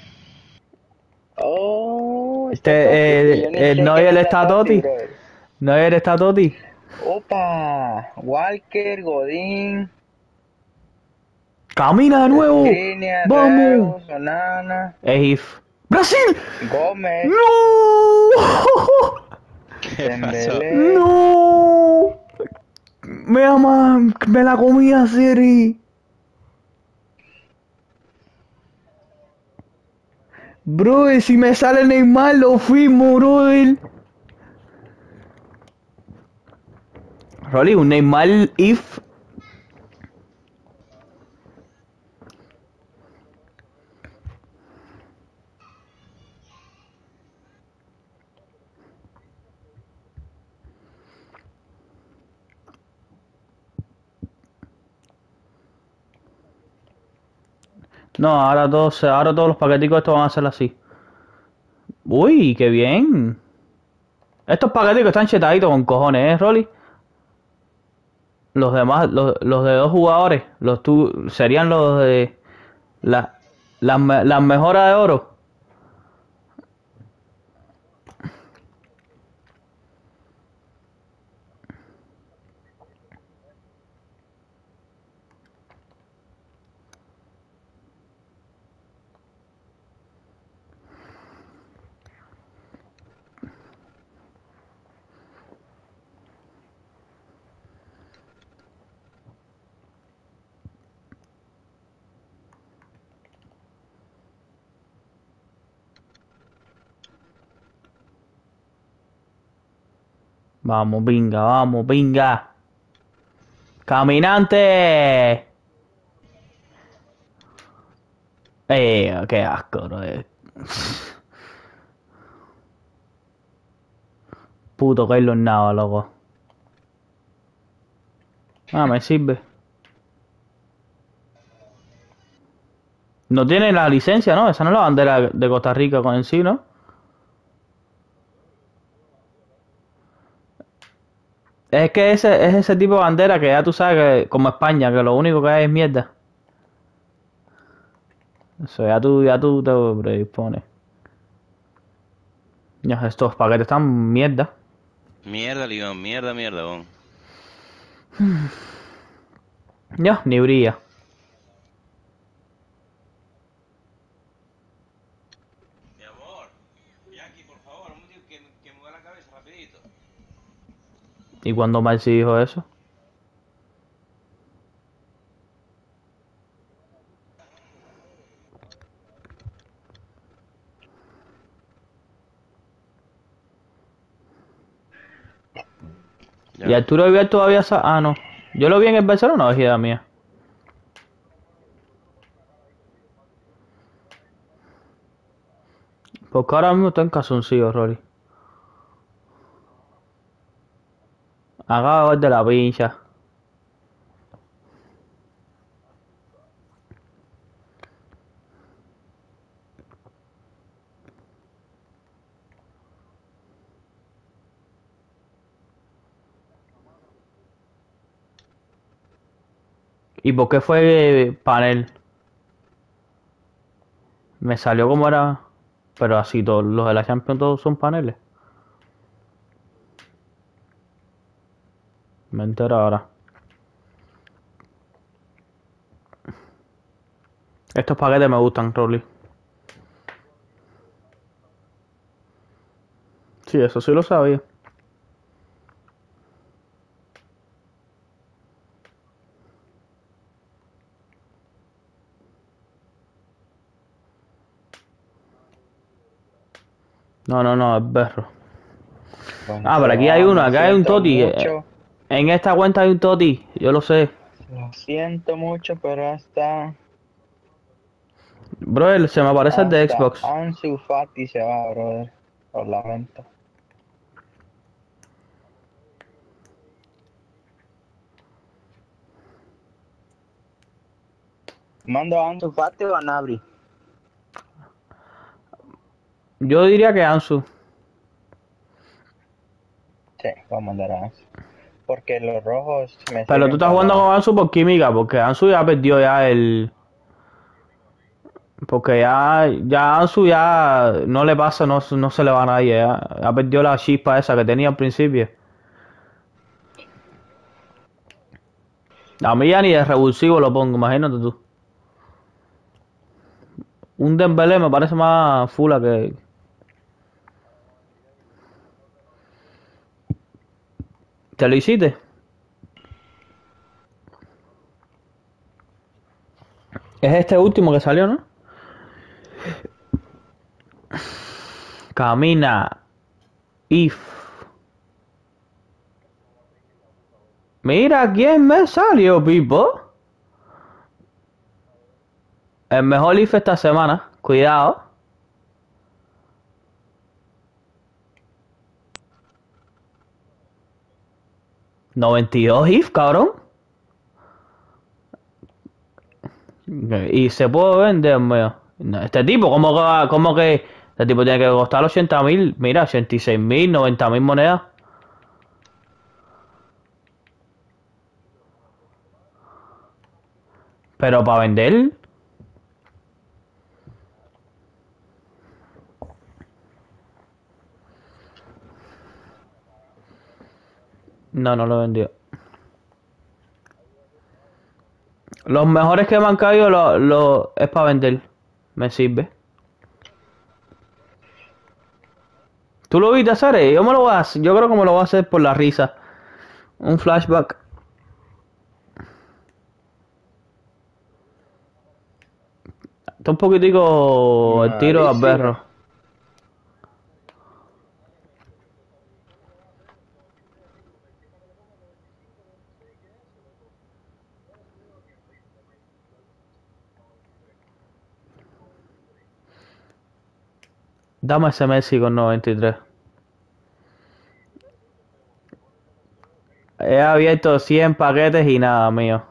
Oh, está Este, Totti. Y eh, yo ni el sé quién Neuer está está Totti, Totti. brother. Neuer está Totti. Opa, Walker, Godín, Camina de nuevo. Skriniar, Vamos. Reus, Onana, Ejif. ¡Brasil! Gómez, ¡No! ¿Qué pasó? Dembélé. ¡No! Me aman, me la comía Siri. Bro, si me sale Neymar, lo firmo, brother. Rolly, un Neymar if. No, ahora todos, ahora todos los paqueticos estos van a ser así. Uy, qué bien. Estos paqueticos están chetaditos con cojones, ¿eh, Rolly? Los demás, los, los de dos jugadores, los tu, serían los de la, las me- las mejoras de oro. Vamos, venga, vamos, venga. Caminante. Eh, qué asco, bro. eh. Puto Keylor Nava, loco. Ah, me sirve. No tiene la licencia, ¿no? Esa no es la bandera de Costa Rica con en sí, ¿no? Es que ese es ese tipo de bandera que ya tú sabes que, como España, que lo único que hay es mierda. Eso ya tú, ya tú te predispones. Ya, estos paquetes están mierda. Mierda, León. Mierda, mierda, bon. Ya, ni brilla. Mi amor. Yankee, por favor, un motivo que, que me mueva la cabeza rapidito. ¿Y cuando Maxi dijo eso? Y Ya. Arturo Vidal todavía... sa- Ah, no. Yo lo vi en el Barcelona, no es idea mía. Porque ahora mismo está en Casuncillo, Rory. Acaba de de la pincha. ¿Y por qué fue panel? Me salió como era... Pero así todos los de la Champions todos son paneles. Me entero ahora. Estos paquetes me gustan, Rolly. Sí, eso sí lo sabía. No, no, no, es berro. Ah, pero Entonces, aquí hay ah, uno, lo acá hay un siento Toti. eh, mucho, En esta cuenta hay un Toti, yo lo sé. lo siento mucho, pero hasta, Bro, se me aparece el de hasta Xbox. Ansu Fati se va, brother. Lo lamento. ¿Mando a Ansu Fati o a Nabri? Yo diría que Ansu. Sí, voy a mandar a Ansu. Porque los rojos me Pero tú sirven estás para jugando la... con Ansu por química, porque Ansu ya perdió ya el... Porque ya, ya Ansu ya no le pasa, no, no se le va a nadie, ya, ya perdió la chispa esa que tenía al principio. A mí ya ni de revulsivo lo pongo, imagínate tú. Un Dembélé me parece más fula que... ¿Te lo hiciste? Es este último que salió, ¿no? Camina. If. Mira quién me salió, Pipo. El mejor if esta semana. Cuidado. noventa y dos if, cabrón. Y se puede vender, mío. Este tipo, ¿cómo que, va- cómo que este tipo tiene que costar ochenta mil? Mira, ochenta y seis mil, noventa mil monedas. Pero para vender, no, no lo vendió. Los mejores que me han caído lo, lo, es para vender. Me sirve. ¿Tú lo viste hacer? Eh? Yo me lo voy a hacer. Yo creo que me lo voy a hacer por la risa. Un flashback. Está un poquitico el tiro a berro. Malísimo. Dame ese Messi con noventa y tres. He abierto cien paquetes y nada, mío.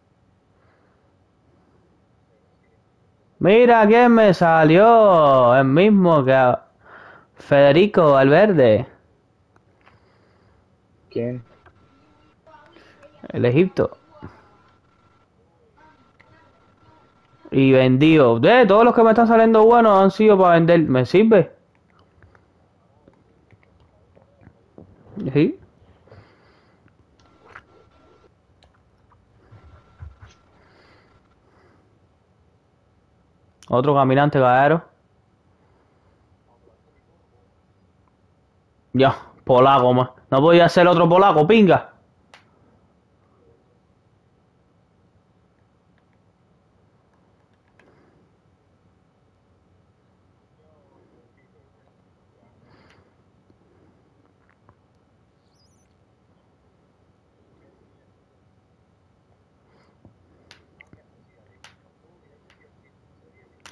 Mira quién me salió. El mismo que a- Federico Valverde. ¿Quién? El Egipto. Y vendido. De todos los que me están saliendo buenos han sido para vender. ¿Me sirve? Sí. Otro caminante caballero. Ya, polaco más. No podía ser otro polaco, pinga.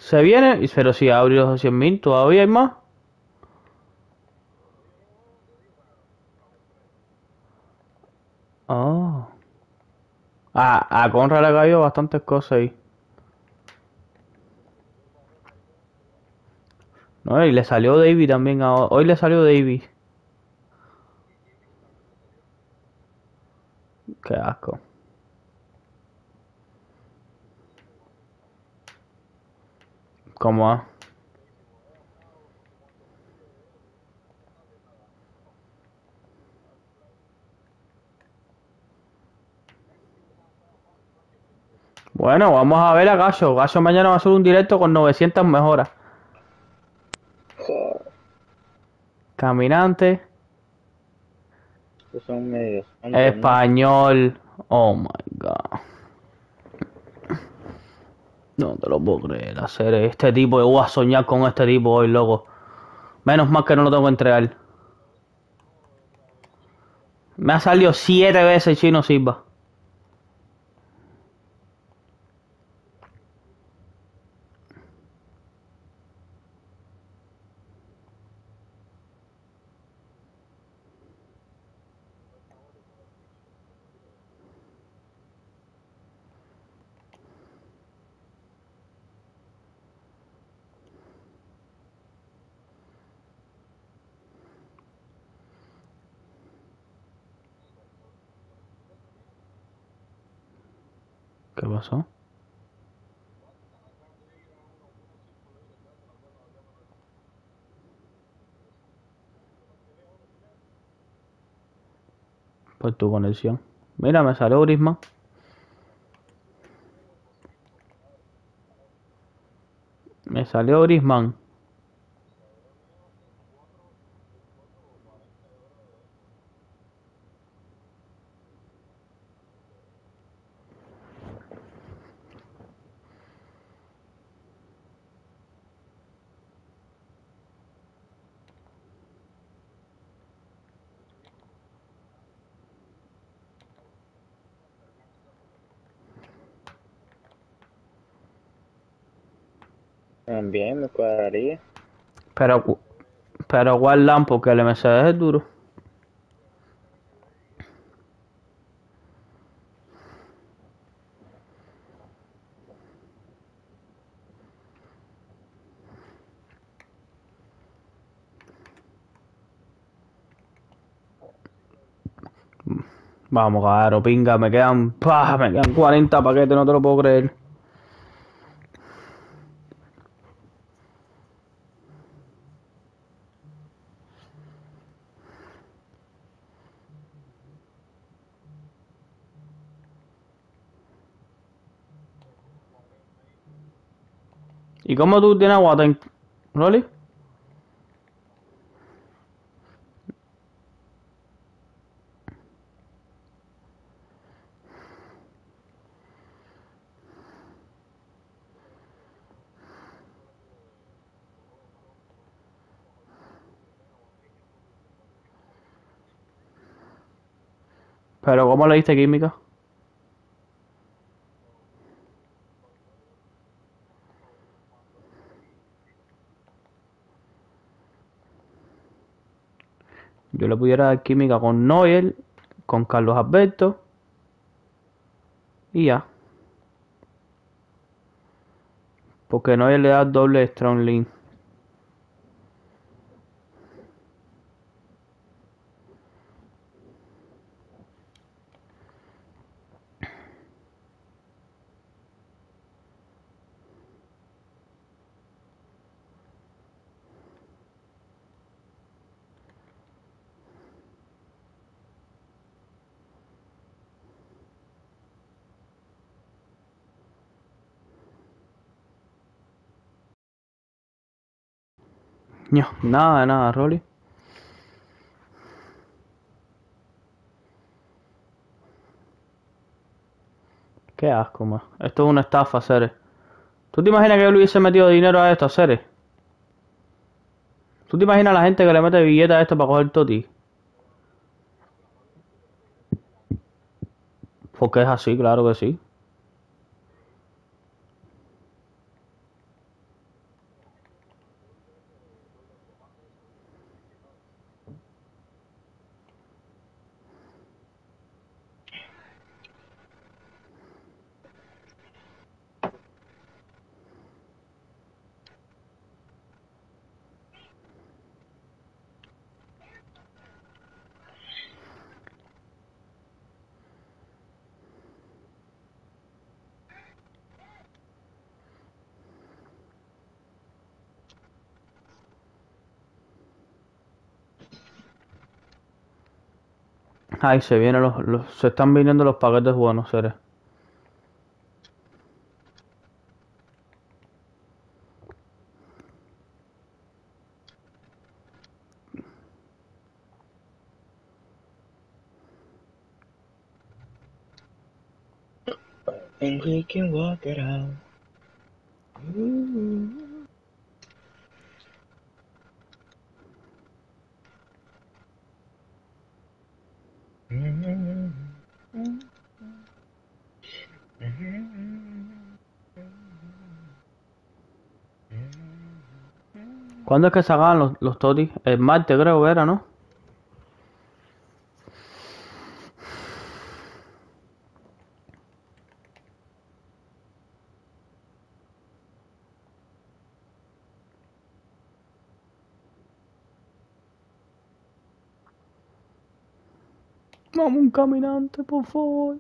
Se viene, y- pero si abrió los cien mil, ¿todavía hay más? Oh. A, a Conrad le cayó bastantes cosas ahí. No, y le salió David también. a- Hoy le salió David. Qué asco. ¿Cómo va? Bueno, vamos a ver a Gacho. Gacho mañana va a hacer un directo con novecientas mejoras. Joder, Caminante, estos son medios tontos, ¿no? español. Oh my god. No te lo puedo creer. Hacer este tipo. Yo voy a soñar con este tipo hoy, loco. Menos mal que no lo tengo que entregar. Me ha salido siete veces Chino Silva. ¿Qué pasó? Pues tu conexión. Mira, me salió Griezmann. Me salió Griezmann. También me cuadraría. Pero, cu- pero guardan porque el M C D es duro. Vamos, claro, pinga, me quedan, pah, me quedan cuarenta paquetes, no te lo puedo creer. ¿Y cómo tú tienes Water, Rolly? Pero ¿cómo le diste química? Yo le pudiera dar química con Noel, con Carlos Alberto y ya. Porque Noel le da doble strong link. No, nada, nada, Rolly. Qué asco, más. Esto es una estafa, Ceres. ¿Tú te imaginas que yo le hubiese metido dinero a esto, Ceres? ¿Tú te imaginas la gente que le mete billetes a esto para coger toti? Porque es así, claro que sí. Ay, se vienen los, los, se están viniendo los paquetes buenos, seres. And we can walk it out. Ooh. ¿Cuándo es que sacaban los, los totis? El martes creo que era, ¿no? Vamos, un caminante, por favor.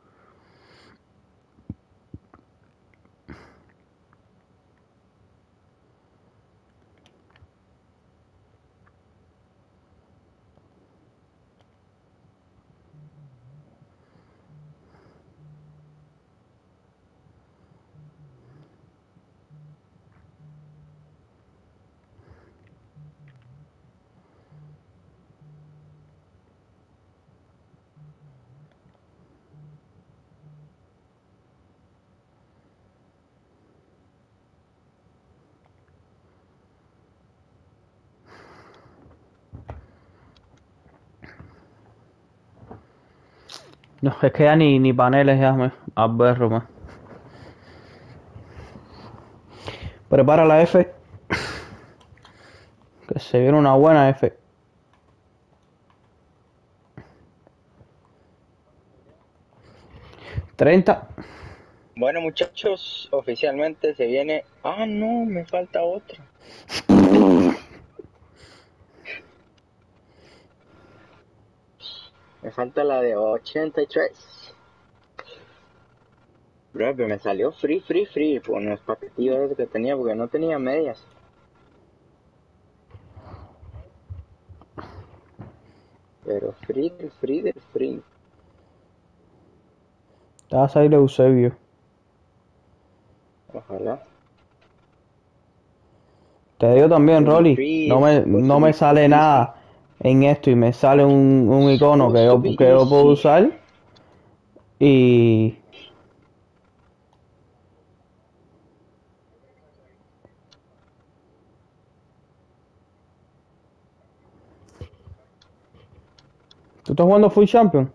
No, es que ya ni, ni paneles ya me aberro más. Prepara la F. Que se viene una buena F. treinta. Bueno, muchachos, oficialmente se viene. Ah, no, me falta otra. Me falta la de ochenta y tres. Bro, pero me salió free, free, free con los paquetillos que tenía porque no tenía medias. Pero free, del free, del free. Te va a salir Eusebio. Ojalá. Te digo también, Free, Rolly. free No is me, supposed no to me be sale easy. nada en esto y me sale un, un icono que Supposed to yo, be que yo puedo easy. usar. Y... ¿Tú estás jugando Full Champion?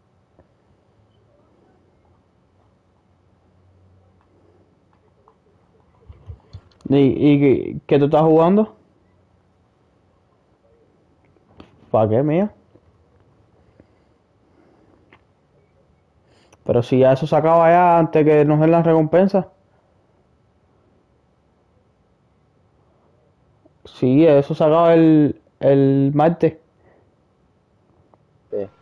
¿Y, y qué, qué tú estás jugando? ¿Para qué, mía? Pero si ya eso se acaba ya antes que nos den las recompensas. Sí, eso se acaba el, el martes. Sí.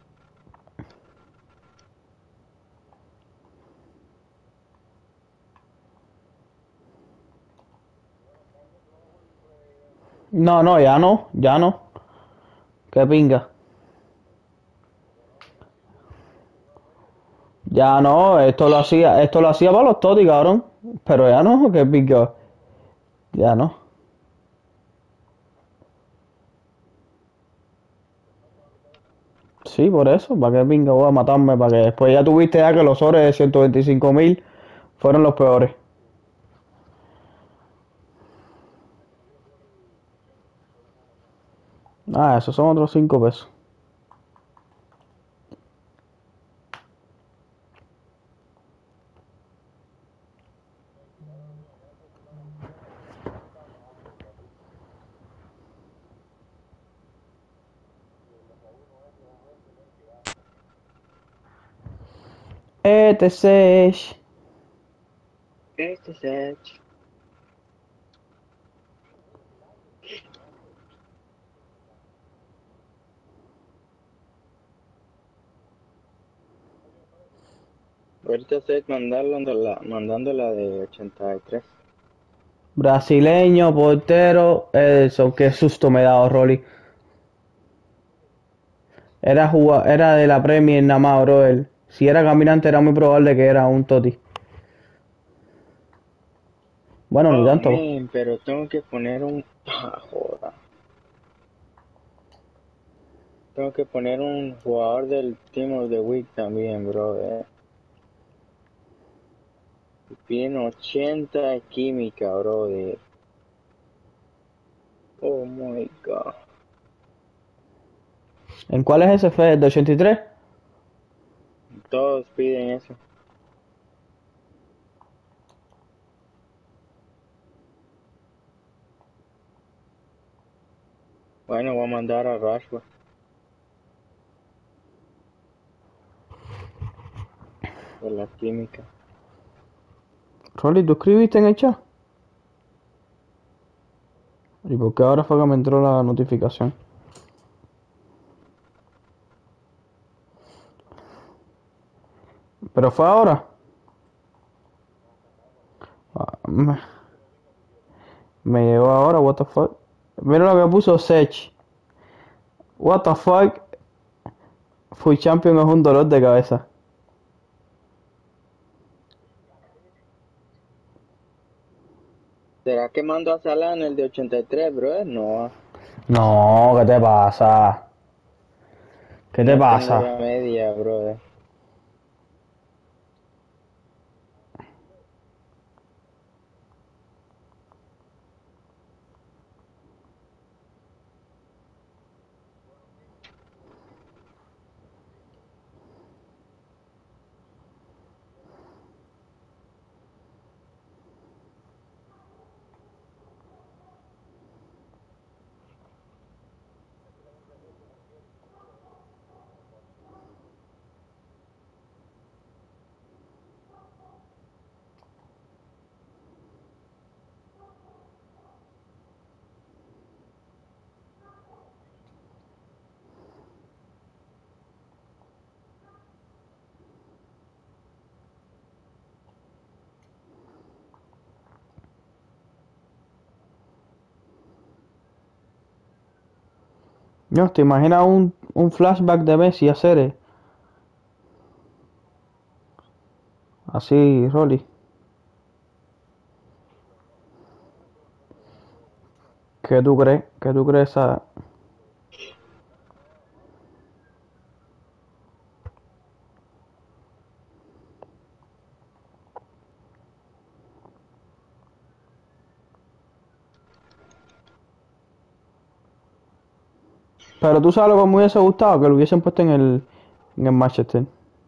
No, no, ya no, ya no. Qué pinga. Ya no, esto lo hacía, esto lo hacía para los totis, cabrón. Pero ya no, qué pinga. Ya no. Sí, por eso, para qué pinga voy a matarme, para que después ya tuviste ya que los sobres de ciento veinticinco mil fueron los peores. Ah, esos son otros cinco pesos. Etc. Este es Edge. Ahorita estoy mandando la, mandando la de ochenta y tres. Brasileño, portero, Ederson. Qué susto me he dado, Rolly. Era, juga- era de la Premier nada más, bro. Él. Si era caminante era muy probable que era un Toti. Bueno, ni Oh, tanto. man, pero tengo que poner un... Ah, joda. Tengo que poner un jugador del Team of the Week también, bro. Eh. Piden ochenta de química, bro. De... Oh, my God. ¿En cuál es ese fue? ¿El de ochenta y tres? Todos piden eso. Bueno, voy a mandar a Rashford. Por la química. Rolly, ¿tú escribiste en el chat? ¿Y por qué ahora fue que me entró la notificación? ¿Pero fue ahora? Ah, me, me llegó ahora, what the fuck. Mira lo que puso Sech. What the fuck. Fui champion es un dolor de cabeza. ¿Será que mando a Salah en el de ochenta y tres, bro? No, No, ¿qué te pasa? ¿Qué te no tengo pasa? ya media, bro. No, ¿te imaginas un, un flashback de Messi hacer eh? Así, Rolly? ¿Qué tú crees? ¿Qué tú crees esa? Pero tú sabes lo que me hubiese gustado, que lo hubiesen puesto en el, en el Manchester.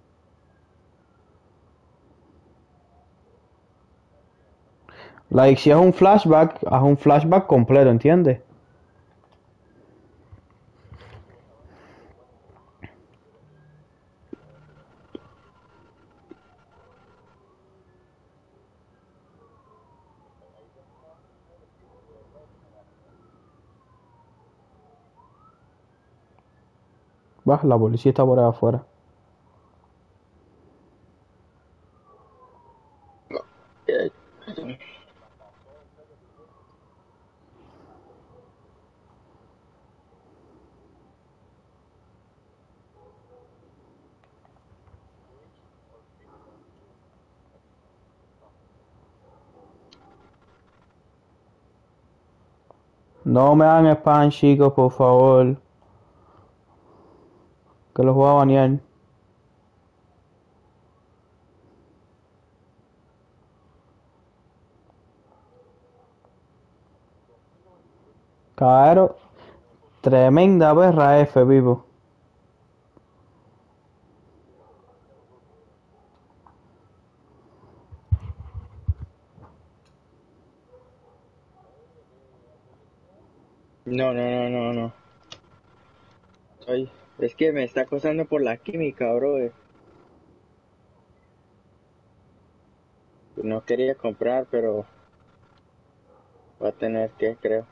Like, si es un flashback, haz un flashback completo, ¿entiendes? Va, la policía está por ahí afuera. Eh, No me hagan spam, chicos, por favor. Que los voy a banear. Caballero, tremenda perra F, vivo. No, no, no, no, no. Ay, es que me está acosando por la química, bro. No quería comprar, pero va a tener que, creo.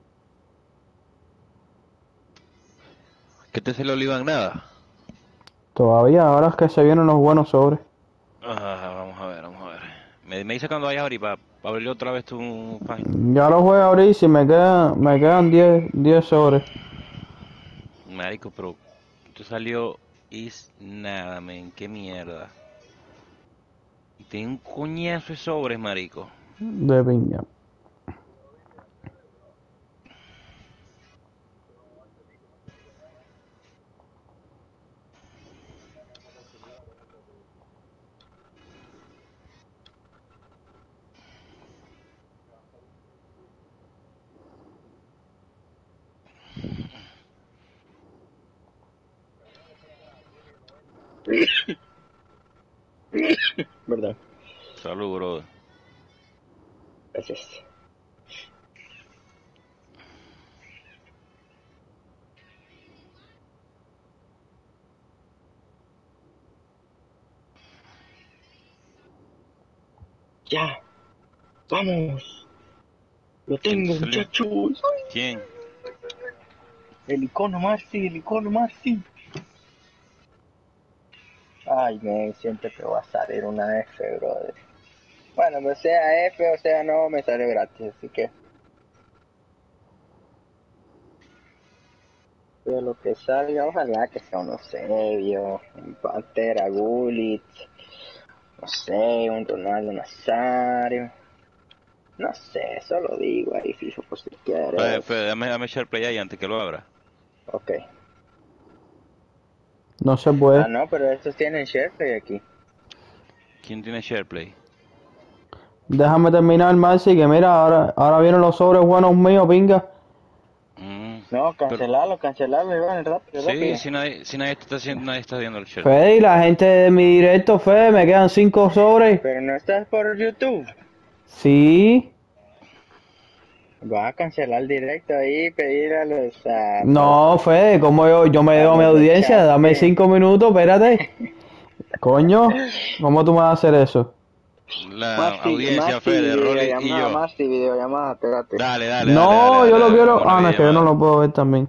¿Qué te se le olivan nada? Todavía, ahora es que se vienen los buenos sobres. Ah, vamos a ver, vamos a ver. Me, me dice cuando vayas a abrir para abrir otra vez tu página. Ya los voy a abrir si me quedan, me quedan diez diez sobres. Marico, pero tú salió is nada, men, qué mierda. Y tiene un coñazo de sobres, marico. De piña. ¿Verdad? Salud, brother. Gracias. Ya, vamos. Lo ¿Quién te tengo, salió? muchachos. ¿Quién? El icono Marcy, el icono Marcy. Ay, me siento que va a salir una F, brother. Bueno, pues sea F o sea no, me sale gratis, así que... Pero lo que salga, ojalá que sea uno serio, un Pantera Gullit, no sé, un Ronaldo Nazario. No sé, solo digo ahí, fijo, por si Fede, quieres. Fede, dame, dame echar play ahí antes que lo abra. Ok. No se Ah, puede. no, pero estos tienen SharePlay aquí. ¿Quién tiene SharePlay? Déjame terminar, Marcy, que mira, ahora, ahora vienen los sobres buenos míos, pinga. Mm, No, pero, cancelarlo, cancelarlo, Iván, rápido, sí, rápido. si nadie, si nadie está haciendo, nadie está viendo el SharePlay. Fede, y la gente de mi directo, Fede, me quedan cinco sobres. Pero no estás por YouTube. Sí. Va a cancelar el directo ahí y pedir a los... a- No, Fede, como yo, yo me a debo a mi los de audiencia, chat, dame sí. cinco minutos, espérate. Coño, ¿cómo tú me vas a hacer eso? La Marcy, audiencia, Marcy, Fede, Rolly y videollamada, yo. Marcy, videollamada, espérate. Dale, dale, dale, dale, No, yo dale, lo dale. Dame quiero. una Ah, no, es que yo no videollamada. lo puedo ver también.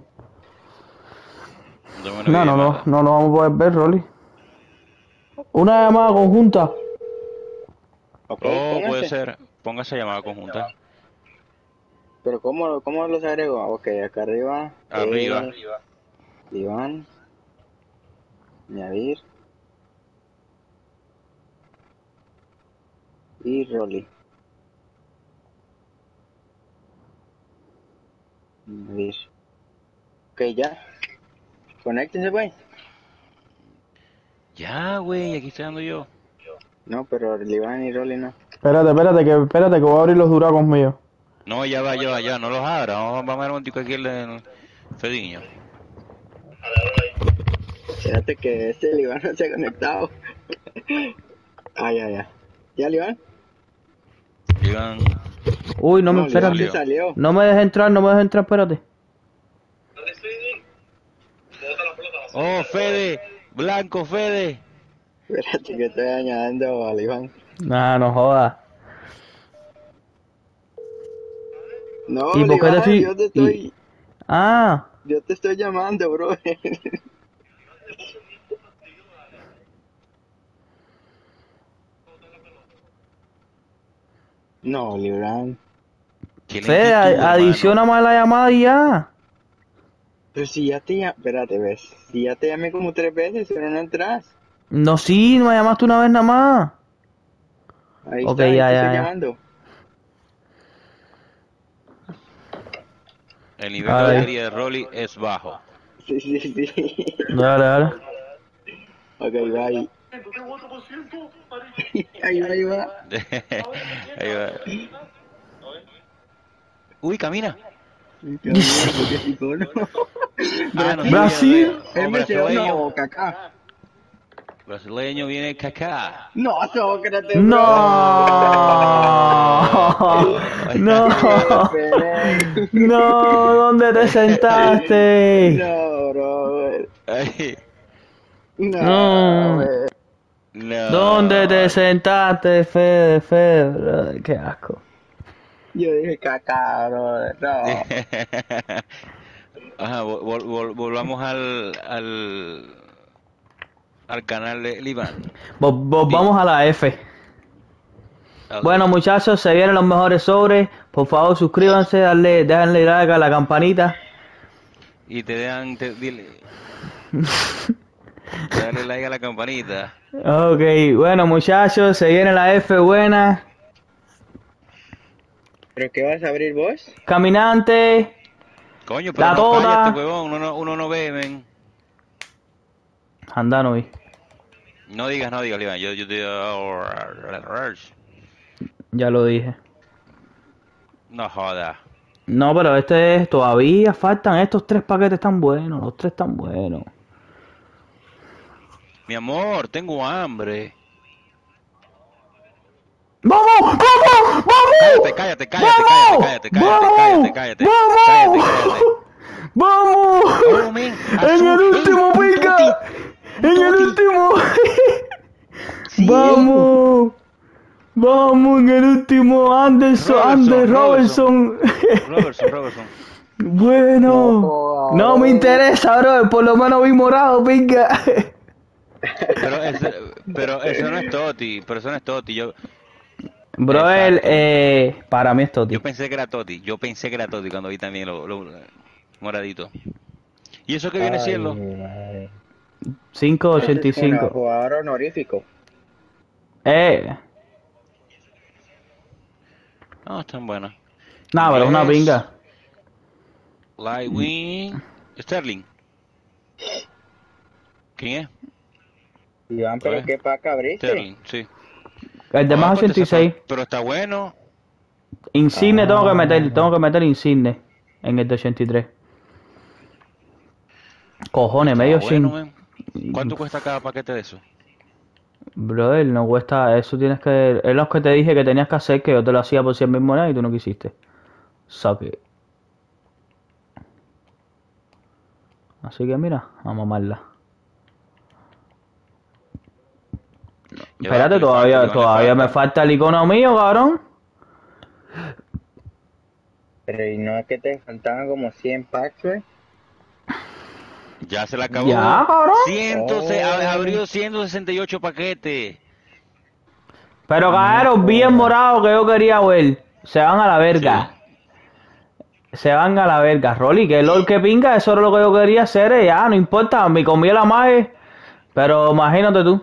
Dame una No, no, no, videollamada. no lo vamos a poder ver, Rolly. Una llamada conjunta. Ok, Oh, puede póngase. ser. Póngase llamada conjunta. Pero ¿cómo, cómo los agrego? Ok, acá arriba. Arriba. Eh, Iván, añadir y Rolly. Añadir. Ok, ya. Conéctense, pues. Ya, güey, aquí estoy dando yo. No, pero el Iván y Rolly no. Espérate, espérate, que espérate, que voy a abrir los duracos míos. No, ya va, ya va, ya, no los abra. Vamos, vamos a ver un tico aquí el, el Fediño. Fíjate que este el Iván no se ha conectado. Ah, ya, ya. ¿Ya el Iván? Digan, Uy, no me, No, el Iván espérate. se salió. No me dejes entrar, no me dejes entrar, espérate. oh, Fede, Blanco, Fede. Espérate que estoy añadiendo al Iván. Nah, no jodas. No, ¿Y el por qué te Iván, yo estoy...? te Y... estoy... Ah, Yo te estoy llamando, bro. No, el Iván. Qué Fede, lentitud, a- hermano. adiciona más la llamada y ya. Pero si ya te llamé... Espérate, ves. Si ya te llamé como tres veces, pero no entras. No, sí, me llamaste una vez nada más. Ahí Ok, está, ahí ya, te ya, estoy ya. llamando. El nivel de Ahora ahí. batería de Rolly es bajo. Sí, sí, sí. Dale, dale. Ok, va ahí. Ahí va, ahí va. Ahí va. Uy, camina. Camina porque es icono. Ah, no Brasil. sabía. de- Brasil. Oh, M C O brasileño. no, Kaká. Brasileño viene Kaká. No, Sócrates, bro. No. No. Qué No, ¿dónde te sentaste? No, bro. Ay, No, No. bro. ¿Dónde no. te sentaste, Fede, Fede? Brother, qué asco. Yo dije Kaká, bro. No. Ajá, vol- vol- vol- volvamos al, al... al canal de Iván. Vos, vos Sí. vamos a la F. Dale. Bueno, muchachos, se vienen los mejores sobres. Por favor, suscríbanse, darle, déjenle like a la campanita. Y te dejan, te, dile, dale like a la campanita. Ok, bueno, muchachos, se viene la F buena. ¿Pero qué vas a abrir vos? Caminante. Coño, pero La no toda. cállate, huevón, uno no, uno no ve, men. Anda, no vi. No digas, no digas, Iván, yo, yo te... Ya lo dije. No jodas. No, pero este es, todavía faltan estos tres paquetes tan buenos, los tres tan buenos. Mi amor, tengo hambre. ¡Vamos! ¡Vamos! ¡Vamos! Cállate, cállate, cállate, cállate, cállate, cállate, cállate, cállate, cállate, cállate. ¡Vamos! Oh, men, ¡En azul, el último, ey, un pica! toti, un ¡En el toti. último! Sí, ¡Vamos! ¡Vamos en el último! Anderson, Robertson, Ander Robertson. Robertson, Robertson. Bueno, no me interesa, bro. Por lo menos vi morado, pica. Pero, ese, pero eso no es Toti, pero eso no es Toti. Yo, Bro, él, Exacto. eh, para mí es Toti. yo pensé que era Toti, yo pensé que era Toti cuando vi también lo, lo moradito. ¿Y eso que viene Ay, siendo? mi madre. cinco ochenta y Ese es un cinco. jugador honorífico. Eh, No, están buenas. nada, pero es una Inglés, pinga. Lightwing, Sterling. ¿Quién es? Iván, ¿Cuál pero es? qué paca abriste. Sterling, sí. El de No, más pues, ochenta y seis. Pero está bueno. Insigne tengo que meter, Ah. tengo que meter Insigne en el de ochenta y tres. Cojones, Está medio bueno, shin. men. ¿Cuánto cuesta cada paquete de eso? Brother, no cuesta, eso tienes que, es lo que te dije que tenías que hacer, que yo te lo hacía por cien mil monedas y tú no quisiste. Suck it. Así que mira, a mamarla. Ya va, Espérate, que le falta, todavía, Iván, le todavía me falta. falta el icono mío, cabrón. Pero y no es que te faltaban como cien packs, güey. Ya se le acabó. Ya, cabrón. ciento, se- Oh. ha- abrió ciento sesenta y ocho paquetes. Pero cabrón, bien morado que yo quería ver. Se van a la verga. Se van a la verga. Rolly, que LOL que pinga, eso era lo que yo quería hacer. eh, Ya, no importa, me comí la magia. Pero imagínate tú.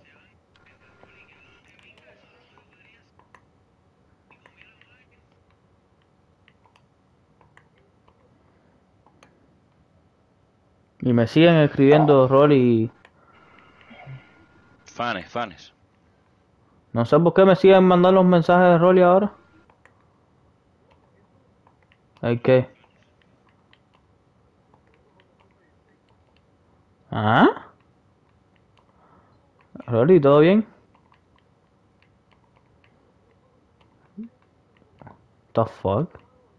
Y me siguen escribiendo Rolly. Fanes, fanes. No sé por qué me siguen mandando los mensajes de Rolly ahora. ¿El qué? ¿Ah? Rolly, ¿todo bien? The fuck?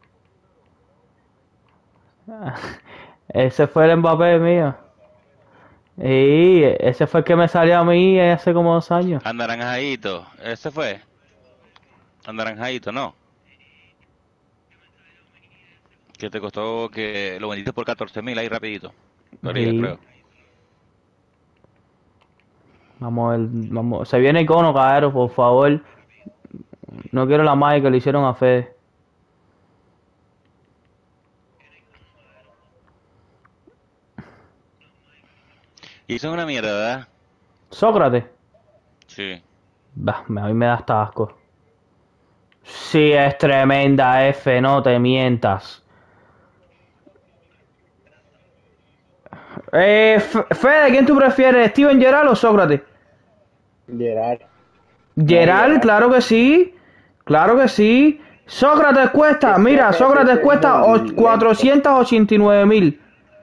Ese fue el Mbappé mío. Y ese fue el que me salió a mí hace como dos años. Anaranjadito. ¿Ese fue? Anaranjadito, ¿no? Que te costó que lo vendiste por catorce mil ahí rapidito. Ahorita, Sí. creo. Vamos a ver, vamos. Se viene icono, caballero, por favor. No quiero la magia que le hicieron a Fede. Y eso es una mierda, ¿verdad? Sócrates. Sí. Bah, me- a mí me da hasta asco. Sí, es tremenda F, no te mientas. Eh, F- Fede, ¿quién tú prefieres? ¿Steven Gerrard o Sócrates? Gerard. Gerard, Gerrard. claro que sí. Claro que sí. Sócrates cuesta, Es que mira, ese Sócrates es cuesta muy och- lento. cuatrocientos ochenta y nueve mil.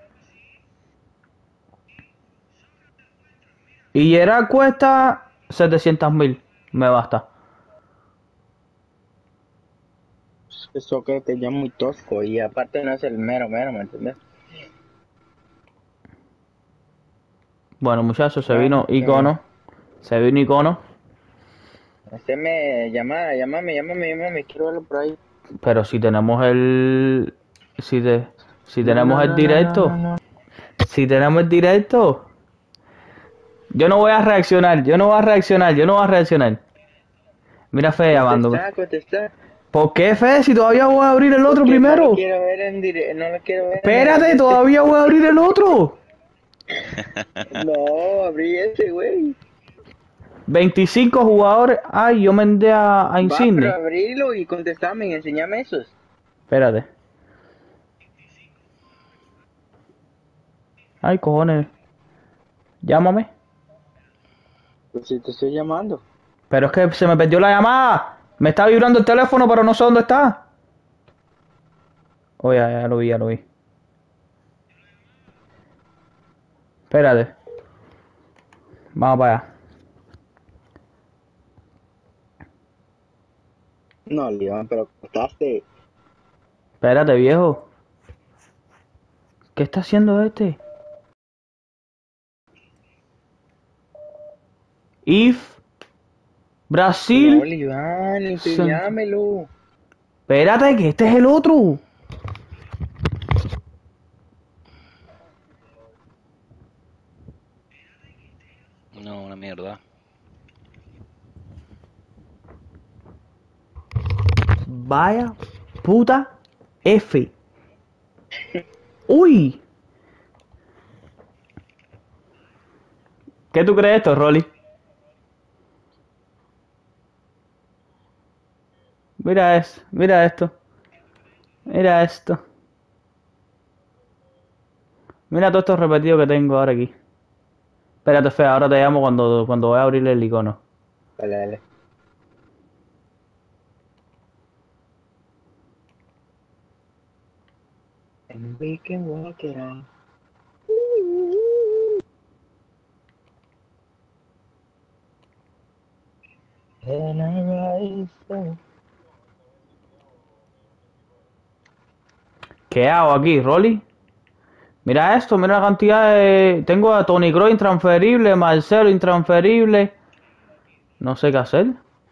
Y Gerard cuesta setecientos mil. Me basta. Eso que te llama muy tosco y aparte no es el mero mero, ¿me entiendes? Bueno, muchachos, se Ah, vino sí. icono. Se vino icono. Este me llama, llámame, llámame, llámame, quiero verlo por ahí. Pero si tenemos el. Si, te, si No, tenemos no, el no, directo. no, no, no. Si tenemos el directo. Yo no voy a reaccionar, yo no voy a reaccionar, yo no voy a reaccionar. Mira Fede llamándome. Contesta, contesta. ¿Por qué, Fede? Si todavía voy a abrir el otro Porque no lo primero. quiero ver en dire... no lo quiero ver en Espérate, el... todavía voy a abrir el otro. No, abrí ese, güey. veinticinco jugadores. Ay, yo mandé a, a Va, pero Insigne. abrilo y contestame y enséñame esos. Espérate. Ay, cojones. Llámame. Pues si te estoy llamando. Pero es que se me perdió la llamada. Me está vibrando el teléfono, pero no sé dónde está. Oh, ya, ya lo vi, ya lo vi. Espérate. Vamos para allá. No, León, pero contaste. Espérate, viejo. ¿Qué está haciendo este? If No, Brasil. León, Cent- enséñamelo. Espérate, que este es el otro. No, una mierda. Vaya puta F. Uy. ¿Qué tú crees de esto, Rolly? Mira eso, mira esto. Mira esto. Mira todos estos repetidos que tengo ahora aquí. Espérate, Fe, ahora te llamo cuando, cuando voy a abrir el icono. Dale, dale. And we can walk it on. And I rise up. ¿Qué hago aquí, Rolly? Mira esto, mira la cantidad de... Tengo a Toni Kroos intransferible, Marcelo intransferible. No sé qué hacer.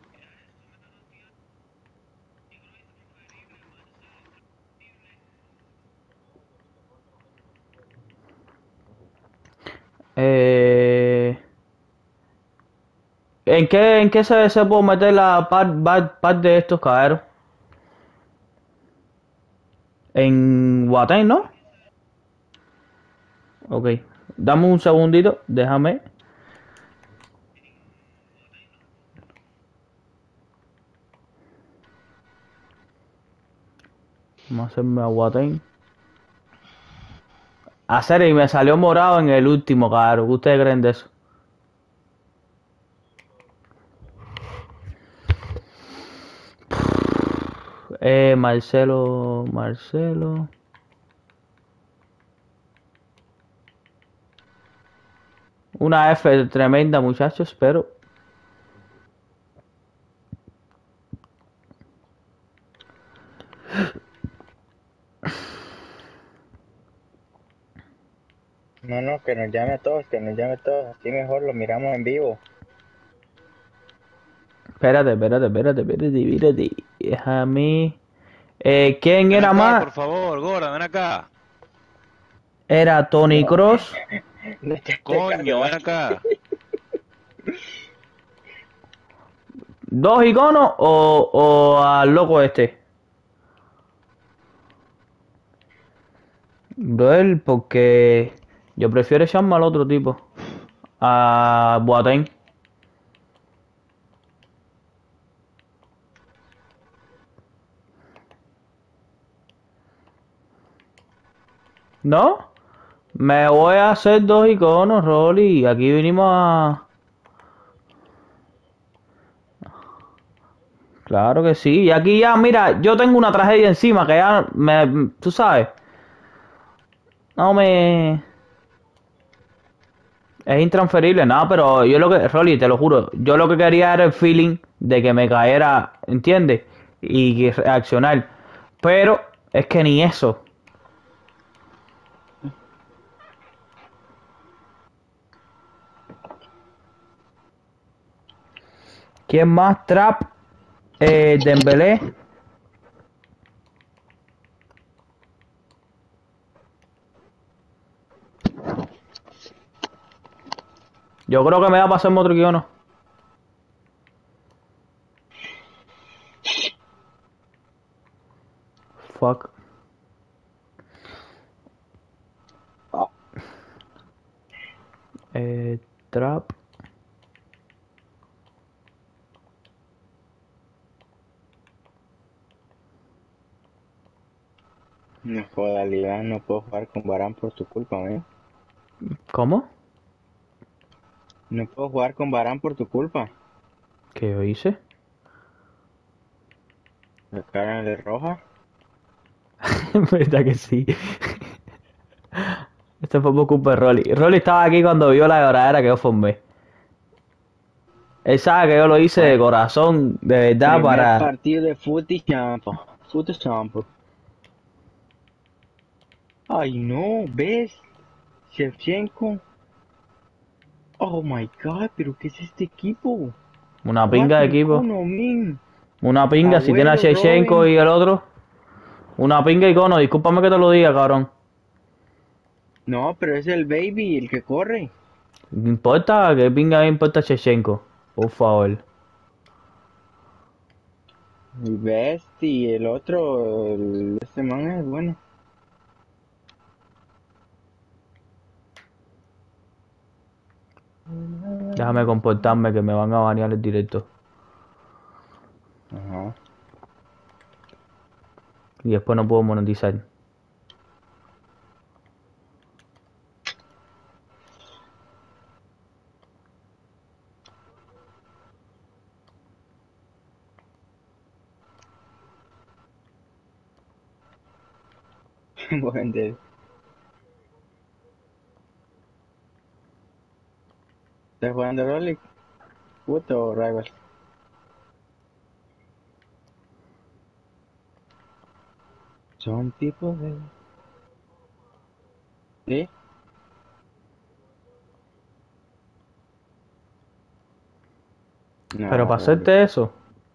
Eh... ¿En qué, en qué se, se puede meter la par, par, par de estos caeros? En Watain, ¿no? Ok. Dame un segundito, déjame. Vamos a hacerme a Watain. Hacer y me salió morado en el último, caero. ¿Qué ustedes creen de eso? Eh, Marcelo, Marcelo. Una F tremenda, muchachos, pero... No, no, que nos llame a todos, que nos llame a todos. Así mejor lo miramos en vivo. Espérate, espérate, espérate, espérate, espérate. Déjame... Eh, ¿quién Ven era acá, más? por favor, gorda, ven acá. Era Toni No, Kroos. no te hagas Coño, caso, ven acá. ¿Dos iconos o, o al loco este? Bro, porque yo prefiero echarme al otro tipo. A Boateng. ¿No? Me voy a hacer dos iconos, Rolly. Aquí vinimos a... Claro que sí. Y aquí ya, mira, yo tengo una tragedia encima que ya me... Tú sabes. No me... Es intransferible, nada, pero yo lo que... Rolly, te lo juro. Yo lo que quería era el feeling de que me caera, ¿entiendes? Y que reaccionar. Pero es que ni eso. ¿Quién más? Trap. Eh, Dembélé. Yo creo que me va a pasar otro que yo no. Fuck. Ah, Eh, trap. no joda, Liga, no puedo jugar con Barán por tu culpa, man. ¿Cómo? No puedo jugar con Barán por tu culpa. ¿Qué yo hice? La cara de roja. ¿Verdad que sí? Esto fue por culpa de Rolly. Rolly estaba aquí cuando vio la lloradera que yo formé. Él sabe que yo lo hice de Bueno, corazón, de verdad, primer para... partido de fútbol y champo. Fútbol champo. Ay, no, ¿ves? Shevchenko. Oh my god, pero ¿qué es este equipo? Una pinga Cuatro de equipo. icono, min. Una pinga, si tiene a Agüero, Shevchenko Robin. y el otro. Una pinga icono, discúlpame que te lo diga, cabrón. No, pero es el baby, el que corre. No importa, que pinga me importa Shevchenko. Por favor. El Best y el otro, el, este man es bueno. Déjame comportarme que me van a banear el directo. Ajá. Y después no puedo monetizar. Buen de- ¿Estás jugando Rolly? Puto o Rival. Son tipos de... ¿Sí? Pero No, para Rolly. hacerte eso,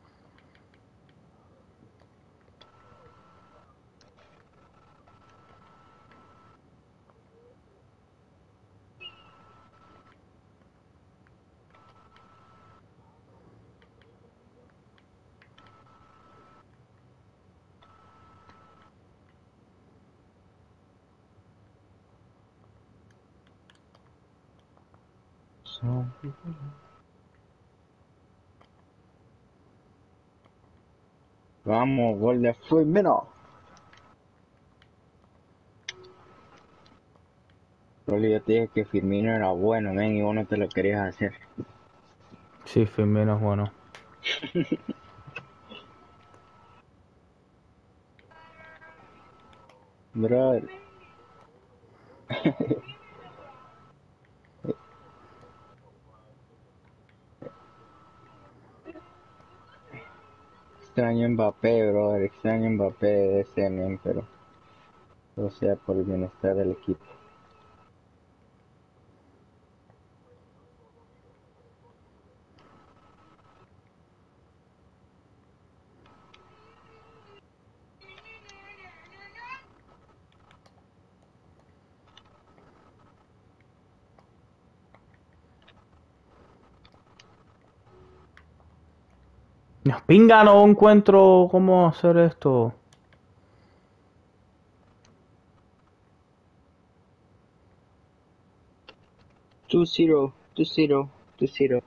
Son tipos de... Vamos, gol de Firmino. Rolly, yo te dije que Firmino era bueno, men, y vos no te lo querías hacer. sí, Firmino es bueno. Brother. Extraño Mbappé, brother. Extraño Mbappé de ese men, pero... O sea, por el bienestar del equipo. Nos pinga, no encuentro cómo hacer esto. two zero, two zero, two zero.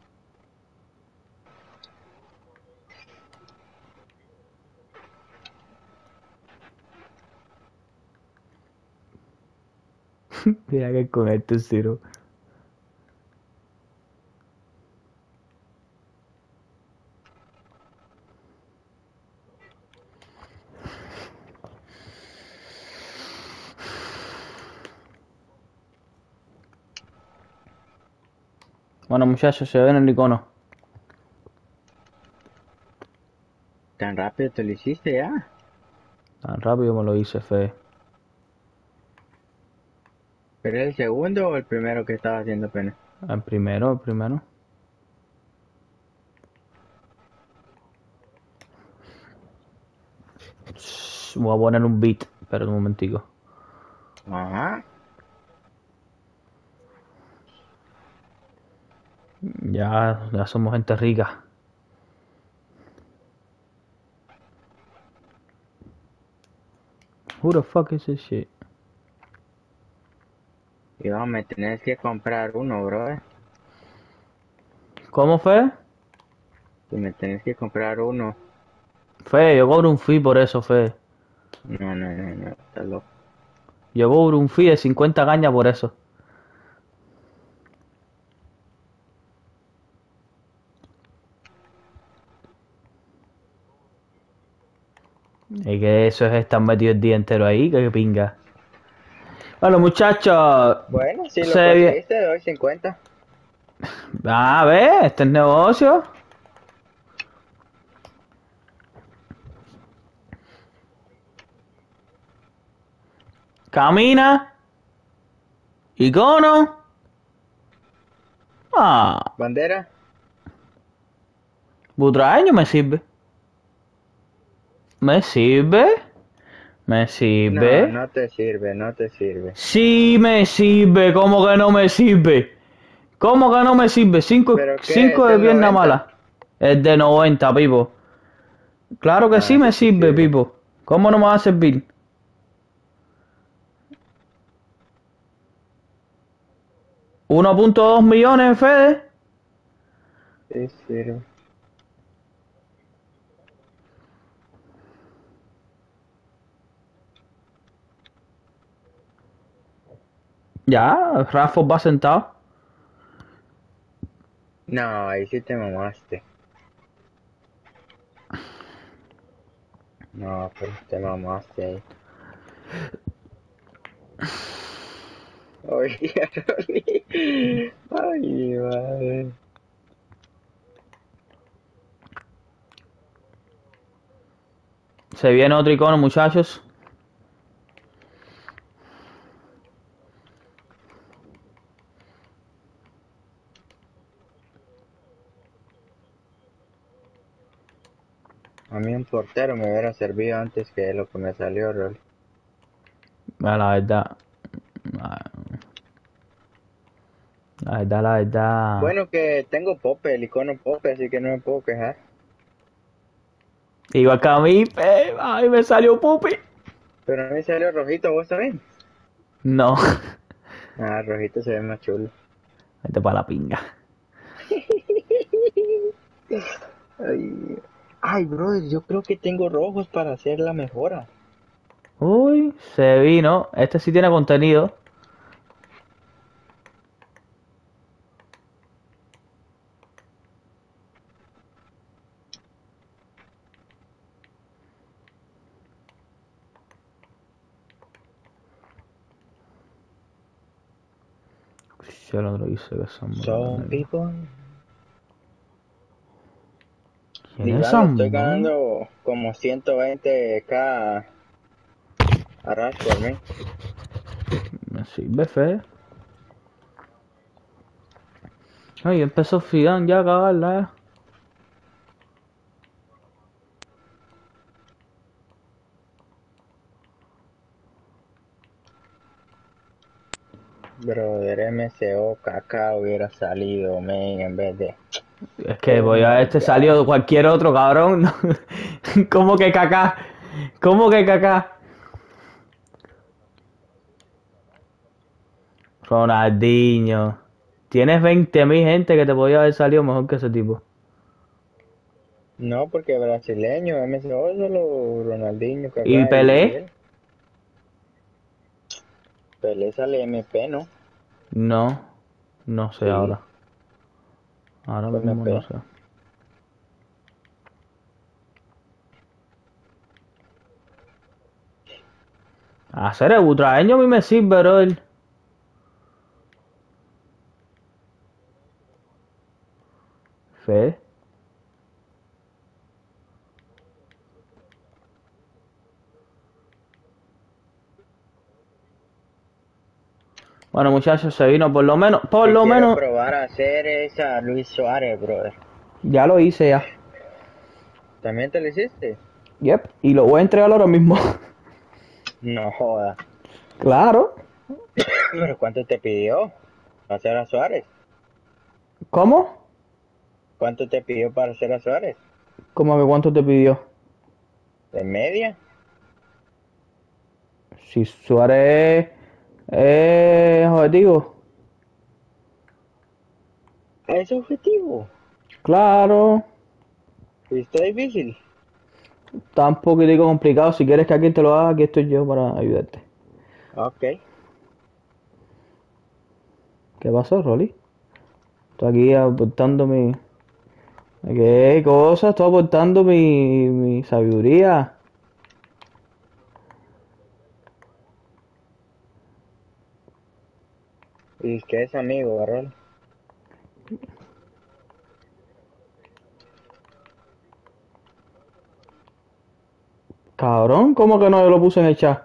Mira que con esto cero. Bueno, muchachos, se ven el icono. ¿Tan rápido te lo hiciste ya? Tan rápido me lo hice, fe. ¿Pero es el segundo o el primero que estaba haciendo pena? El primero, el primero. Shh, voy a poner un beat. Espera un momentico. Ajá. Ya, ya somos gente rica. Who the fuck is this shit? Yo, me tenés que comprar uno, bro. ¿Cómo fue? Y me tenés que comprar uno. Fe, yo cobro un fee por eso, Fe. No, no, no, no, está loco. Yo cobro un fee de cincuenta cañas por eso. Y que eso es estar metido el día entero ahí, que pinga. Bueno, muchachos, Bueno, si lo se vi- conseguiste, te doy cincuenta. A ver, este es negocio. Camina. Icono. Ah, ¿Bandera? butraeño me sirve. ¿Me sirve? ¿Me No, sirve? no te sirve, no te sirve. Sí me sirve, ¿cómo que no me sirve? ¿Cómo que no me sirve? Cinco, ¿Pero qué? cinco ¿Es de del pierna noventa? mala. Es de noventa, Pipo. Claro que Ah, sí me sí, sí sirve, sirve. Pipo. ¿Cómo no me va a servir? uno punto dos millones, Fede. Sí sirve. Ya, Rafa va sentado. No, ahí sí te mamaste. No, pero te mamaste ahí. Oye, Rolly. Ay, mi madre. Se viene otro icono, muchachos. A mí un portero me hubiera servido antes que lo que me salió, Rolly. Ah, La verdad. La la verdad, la verdad. Bueno, que tengo Pope, el icono Pope, así que no me puedo quejar. Igual que a mí, Fe. Ay, me salió pupi. Pero a mí salió rojito, ¿vos también? No. Ah, rojito se ve más chulo. Vete para la pinga. Ay, ay, brother, yo creo que tengo rojos para hacer la mejora. Uy, se vino. Este sí tiene contenido. Ya lo otro dice que son Some monos. people. ¿Quién es Igual le estoy Samuel? ganando como ciento veinte k a Rashford, ¿eh? Me sirve, Fe. Ay, empezó Zidane ya a cagarla, eh. Brother, M C O, Kaká hubiera salido, men, en vez de... Es que Oh voy a my este god. salió de cualquier otro, cabrón. ¿Cómo que caca? ¿Cómo que caca? Ronaldinho. Tienes veinte mil gente que te podía haber salido mejor que ese tipo. No, porque brasileño, M C O solo Ronaldinho, ¿Y Kaká y Pelé? él. Pelé sale M P, ¿no? No, no sé Sí, ahora. Ahora fue mismo no M P. sé. Hacer el ultraeño a mí me sirve, bro. Fe. Bueno, muchachos, se vino por lo menos, por Que lo quiero menos, probar a hacer esa Luis Suárez, brother. ya lo hice ya. ¿También te lo hiciste? Yep, y lo voy a entregar ahora mismo. No joda. Claro. ¿Pero cuánto te pidió hacer a Suárez? ¿Cómo? ¿Cuánto te pidió para hacer a Suárez? ¿Cómo que cuánto te pidió? ¿De media? Si Suárez es objetivo. ¿A ese objetivo? Claro. ¿Y está difícil? Está un poquitico complicado. Si quieres que alguien te lo haga, aquí estoy yo para ayudarte. Ok. ¿Qué pasó, Rolly? Estoy aquí aportando mi... ¿Qué cosa? Estoy aportando mi, mi sabiduría. ¿Y qué es amigo, Barrol? Cabrón, ¿cómo que no? Yo lo puse en el chat.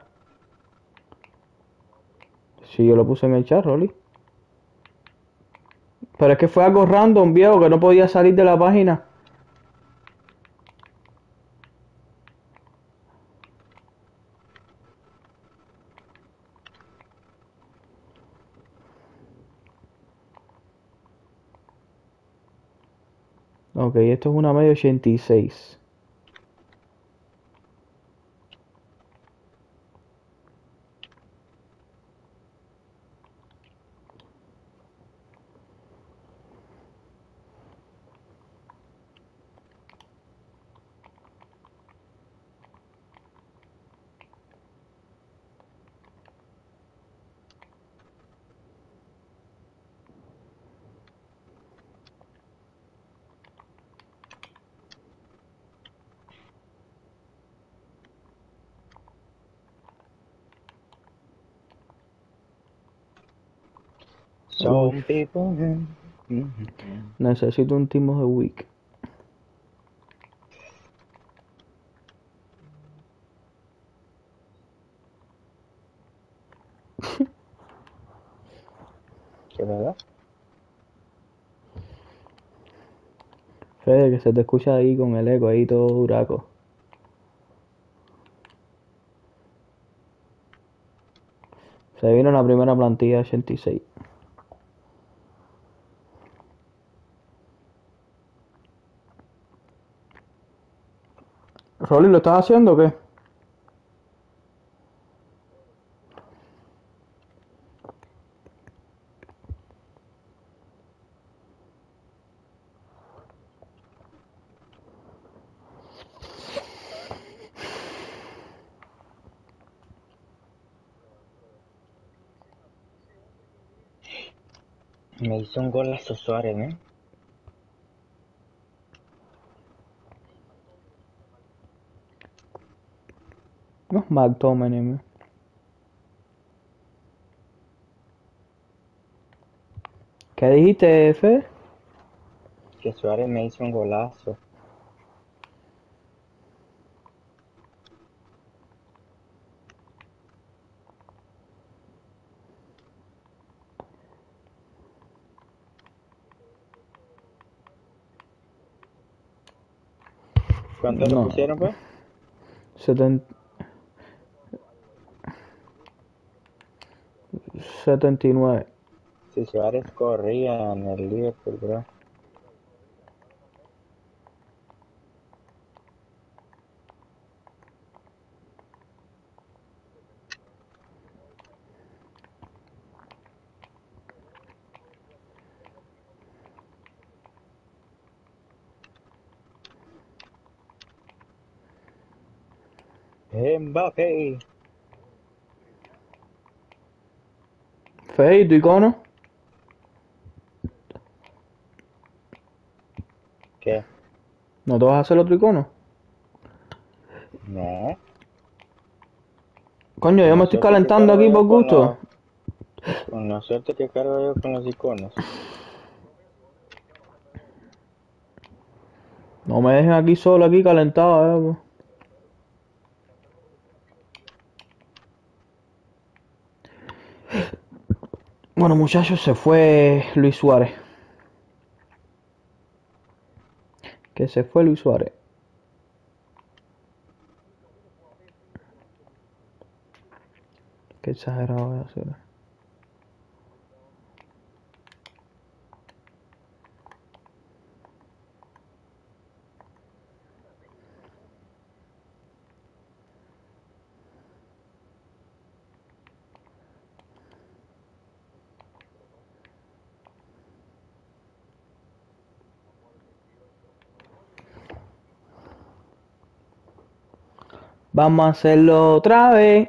Sí, yo lo puse en el chat, Rolly. Pero es que fue algo random, viejo, que no podía salir de la página. Ok, esto es una media ochenta y seis. Uy, Some people... necesito un timo de week. ¿Qué verdad? Fede, que se te escucha ahí con el eco ahí todo duraco. Se vino la primera plantilla ochenta y seis. Rolly, ¿lo estás haciendo o qué? Me hizo un golazo Suárez, ¿no? No, McTominay. ¿Qué dijiste, Fede? Que Suárez me hizo un golazo. ¿Cuánto le No. pusieron, pues? setenta, setenta y nueve. Si Suárez corría en el Liverpool, bro. Mbappé. Fede, ¿y tu icono? ¿Qué? ¿No te vas a hacer otro icono? No. Coño, Con yo me la estoy suerte que calentando cargo aquí yo por con gusto. la... Con la suerte que cargo yo con los iconos. No me dejen aquí solo, aquí calentado, eh. Bueno, muchachos, se fue Luis Suárez. Que se fue Luis Suárez. Qué exagerado voy a hacer. Vamos a hacerlo otra vez.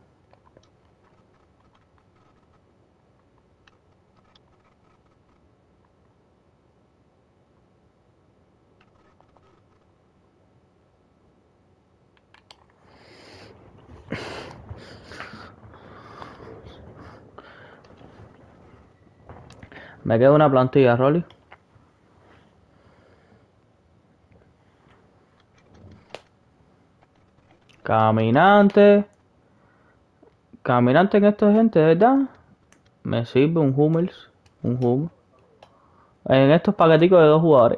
Me queda una plantilla, Rolly. Caminante. Caminante en esto, gente, ¿verdad? Me sirve un Hummels. Un Hummels. En estos paqueticos de dos jugadores.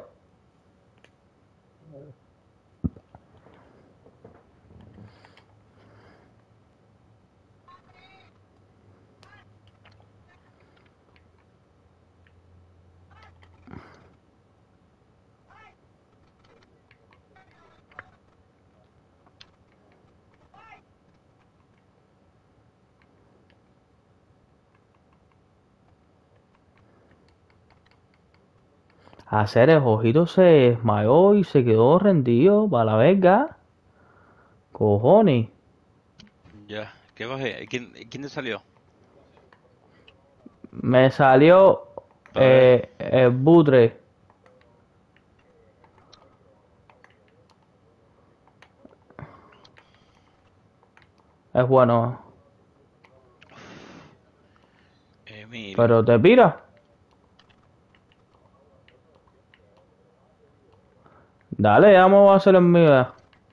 Hacer el ojito se desmayó y se quedó rendido para la verga. Cojones. Ya, ¿qué bajé? ¿Quién, quién te salió? Me salió Para ver. eh, el butre. Es bueno. Emilio. Pero te pira. Dale, vamos a hacer el mío.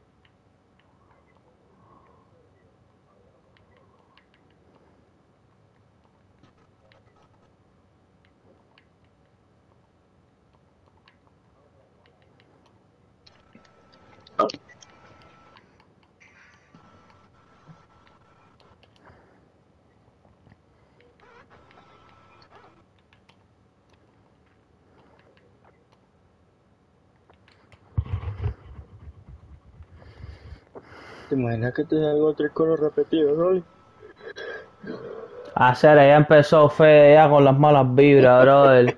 ¿Te imaginas que te salga tres coros repetidos, Rolly? Hacer, ya empezó Fede ya con las malas vibras, brother.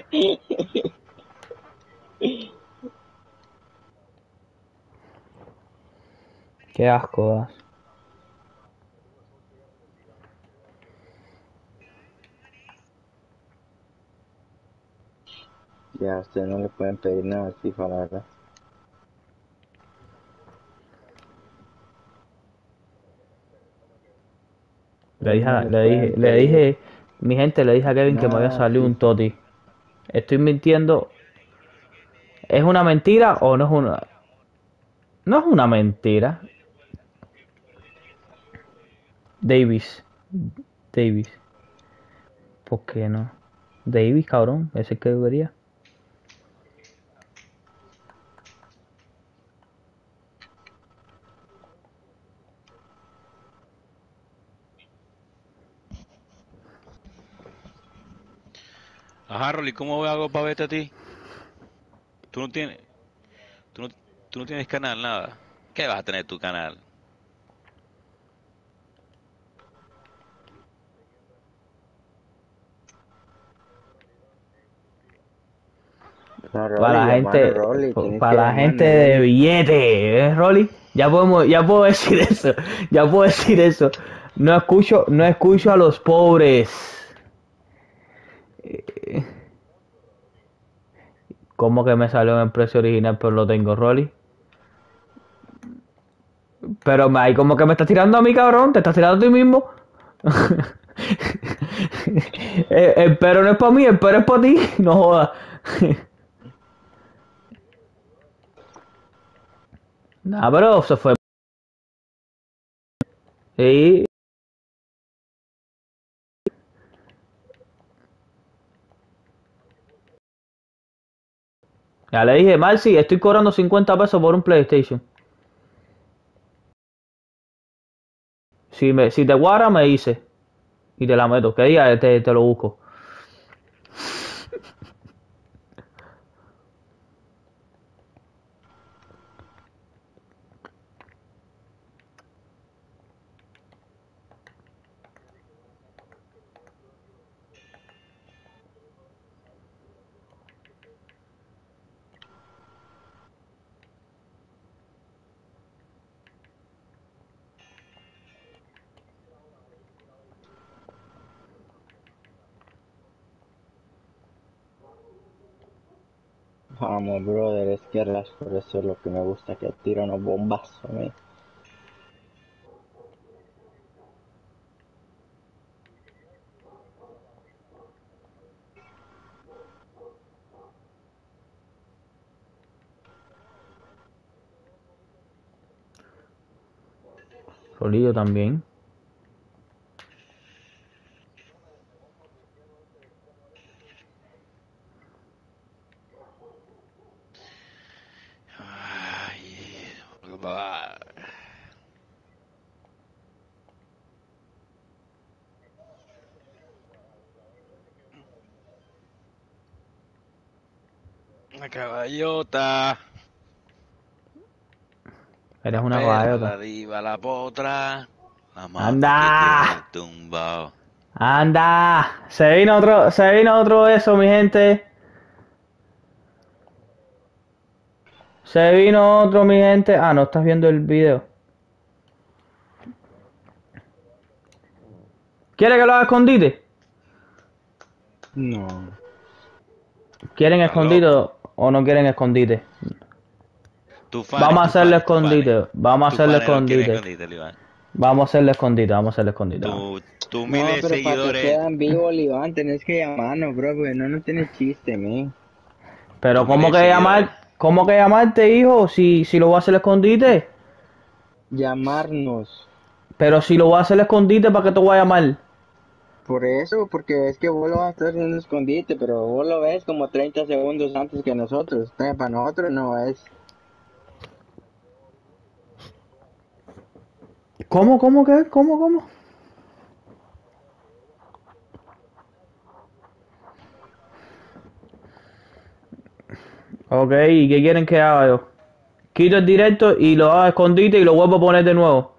Qué asco das. Ya, a ustedes no le pueden pedir nada al FIFA, la verdad. Le Ustedes dije, no a- le le dije, pueden le pedir dije, mi gente, le dije a Kevin que me había nada al salido un FIFA. toti. ¿Estoy mintiendo? ¿Es una mentira o no es una? No es una mentira. Davis. Davis. ¿Por qué no? Davis, cabrón. Ese que debería. Ajá, Rolly, ¿cómo hago para verte a ti? Tú no tienes, tú no, tú no tienes canal, nada. ¿Qué vas a tener tu canal? No, Para Rolly, la llamarlo gente, Rolly, tienes para que la gente llamarme, de Rolly. billete, ¿eh, Rolly? Ya podemos, ya puedo decir eso, ya puedo decir eso. No escucho, no escucho a los pobres. ¿Cómo que me salió en el precio original pero lo tengo, Rolly? Pero me- ahí como que me estás tirando a mí, cabrón, te estás tirando a ti mismo. Eh, el pero no es para mí, el pero es para ti, no jodas. Nah, pero se fue. Sí, ya le dije, Marcy, estoy cobrando cincuenta pesos por un PlayStation. Si, me, si te guarda, me dice. Y te la meto. ¿Qué día te, te lo busco? Vamos, brother, es que Rashford, eso es lo que me gusta, que tira unos bombazos, ¿eh? Solillo también. Ay, blah. La caballota. Eres La una perra, caballota. la diva, la potra. La mata que tiene el ¡Anda! tumbao. ¡Anda! Se vino otro, se vino otro eso, mi gente. Se vino otro, mi gente. Ah, no estás viendo el video. ¿Quieres que lo haga escondite? No. ¿Quieren Estás loco. escondite o no quieren escondite? Tufanes, Vamos a hacerle tufanes, tufanes. escondite. Vamos a hacerle Tufanes no quiere escondite. escondite, Iván. Vamos a hacerle escondite. Vamos a hacerle escondite. Vamos. Tu, tus No, miles de pero para que seguidores. quedan vivos, Iván, tenés que llamarnos, bro, porque no, no tiene chiste, man. Pero Tus ¿cómo miles de que seguidores. llamar? ¿Cómo que llamarte, hijo? Si, si lo voy a hacer escondite. Llamarnos. Pero si lo voy a hacer escondite, ¿para qué te voy a llamar? Por eso, porque es que vos lo vas a estar haciendo escondite, pero vos lo ves como treinta segundos antes que nosotros. Entonces, para nosotros no es. ¿Cómo, cómo que? ¿Cómo, cómo? Ok, ¿y qué quieren que haga yo? Quito el directo y lo hago escondite y lo vuelvo a poner de nuevo.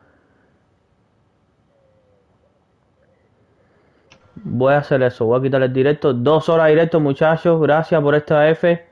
Voy a hacer eso, voy a quitar el directo. Dos horas de directo, muchachos. Gracias por esta F.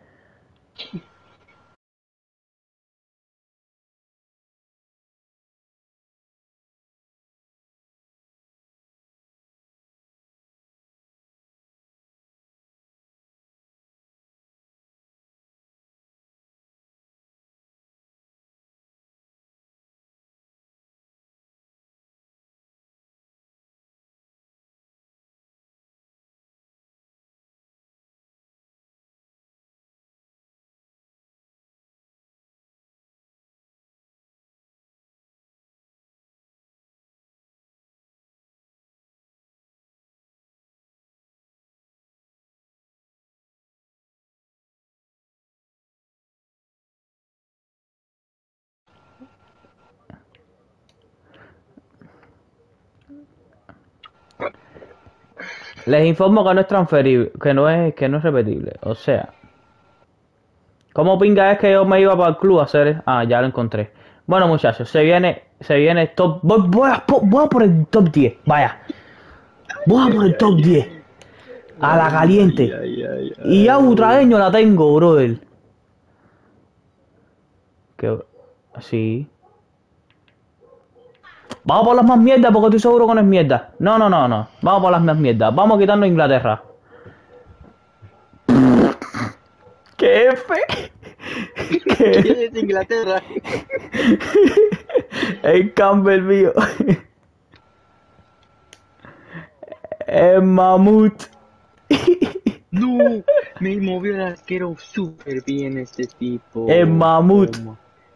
Les informo que no es transferible, que no es, que no es repetible. O sea, ¿cómo pinga es que yo me iba para el club a hacer? Ah, ya lo encontré. Bueno, muchachos, se viene, se viene top. Voy, voy a, po- voy a por el top diez. Vaya, voy a por el top diez. A la caliente. Y ya Utragueño la tengo, brother. Que, sí. Vamos por las más mierdas porque estoy seguro que no es mierda. No, no, no, no. Vamos por las más mierdas. Vamos quitando Inglaterra. ¡Qué F! ¿Quién ¿Qué? es Inglaterra? El Campbell mío. El mamut. No, me movió el arquero súper bien este tipo. El mamut. Toma.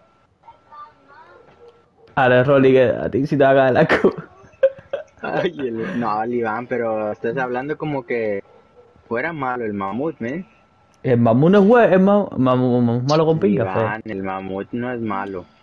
Ahora, Rolly, que a ti si te haga la co. Ay, el... No, el Iván, pero estás hablando como que fuera malo el mamut, ¿eh? El mamut no es güey, es ma- ma- ma- malo con pinga, fe. Iván, el mamut no es malo.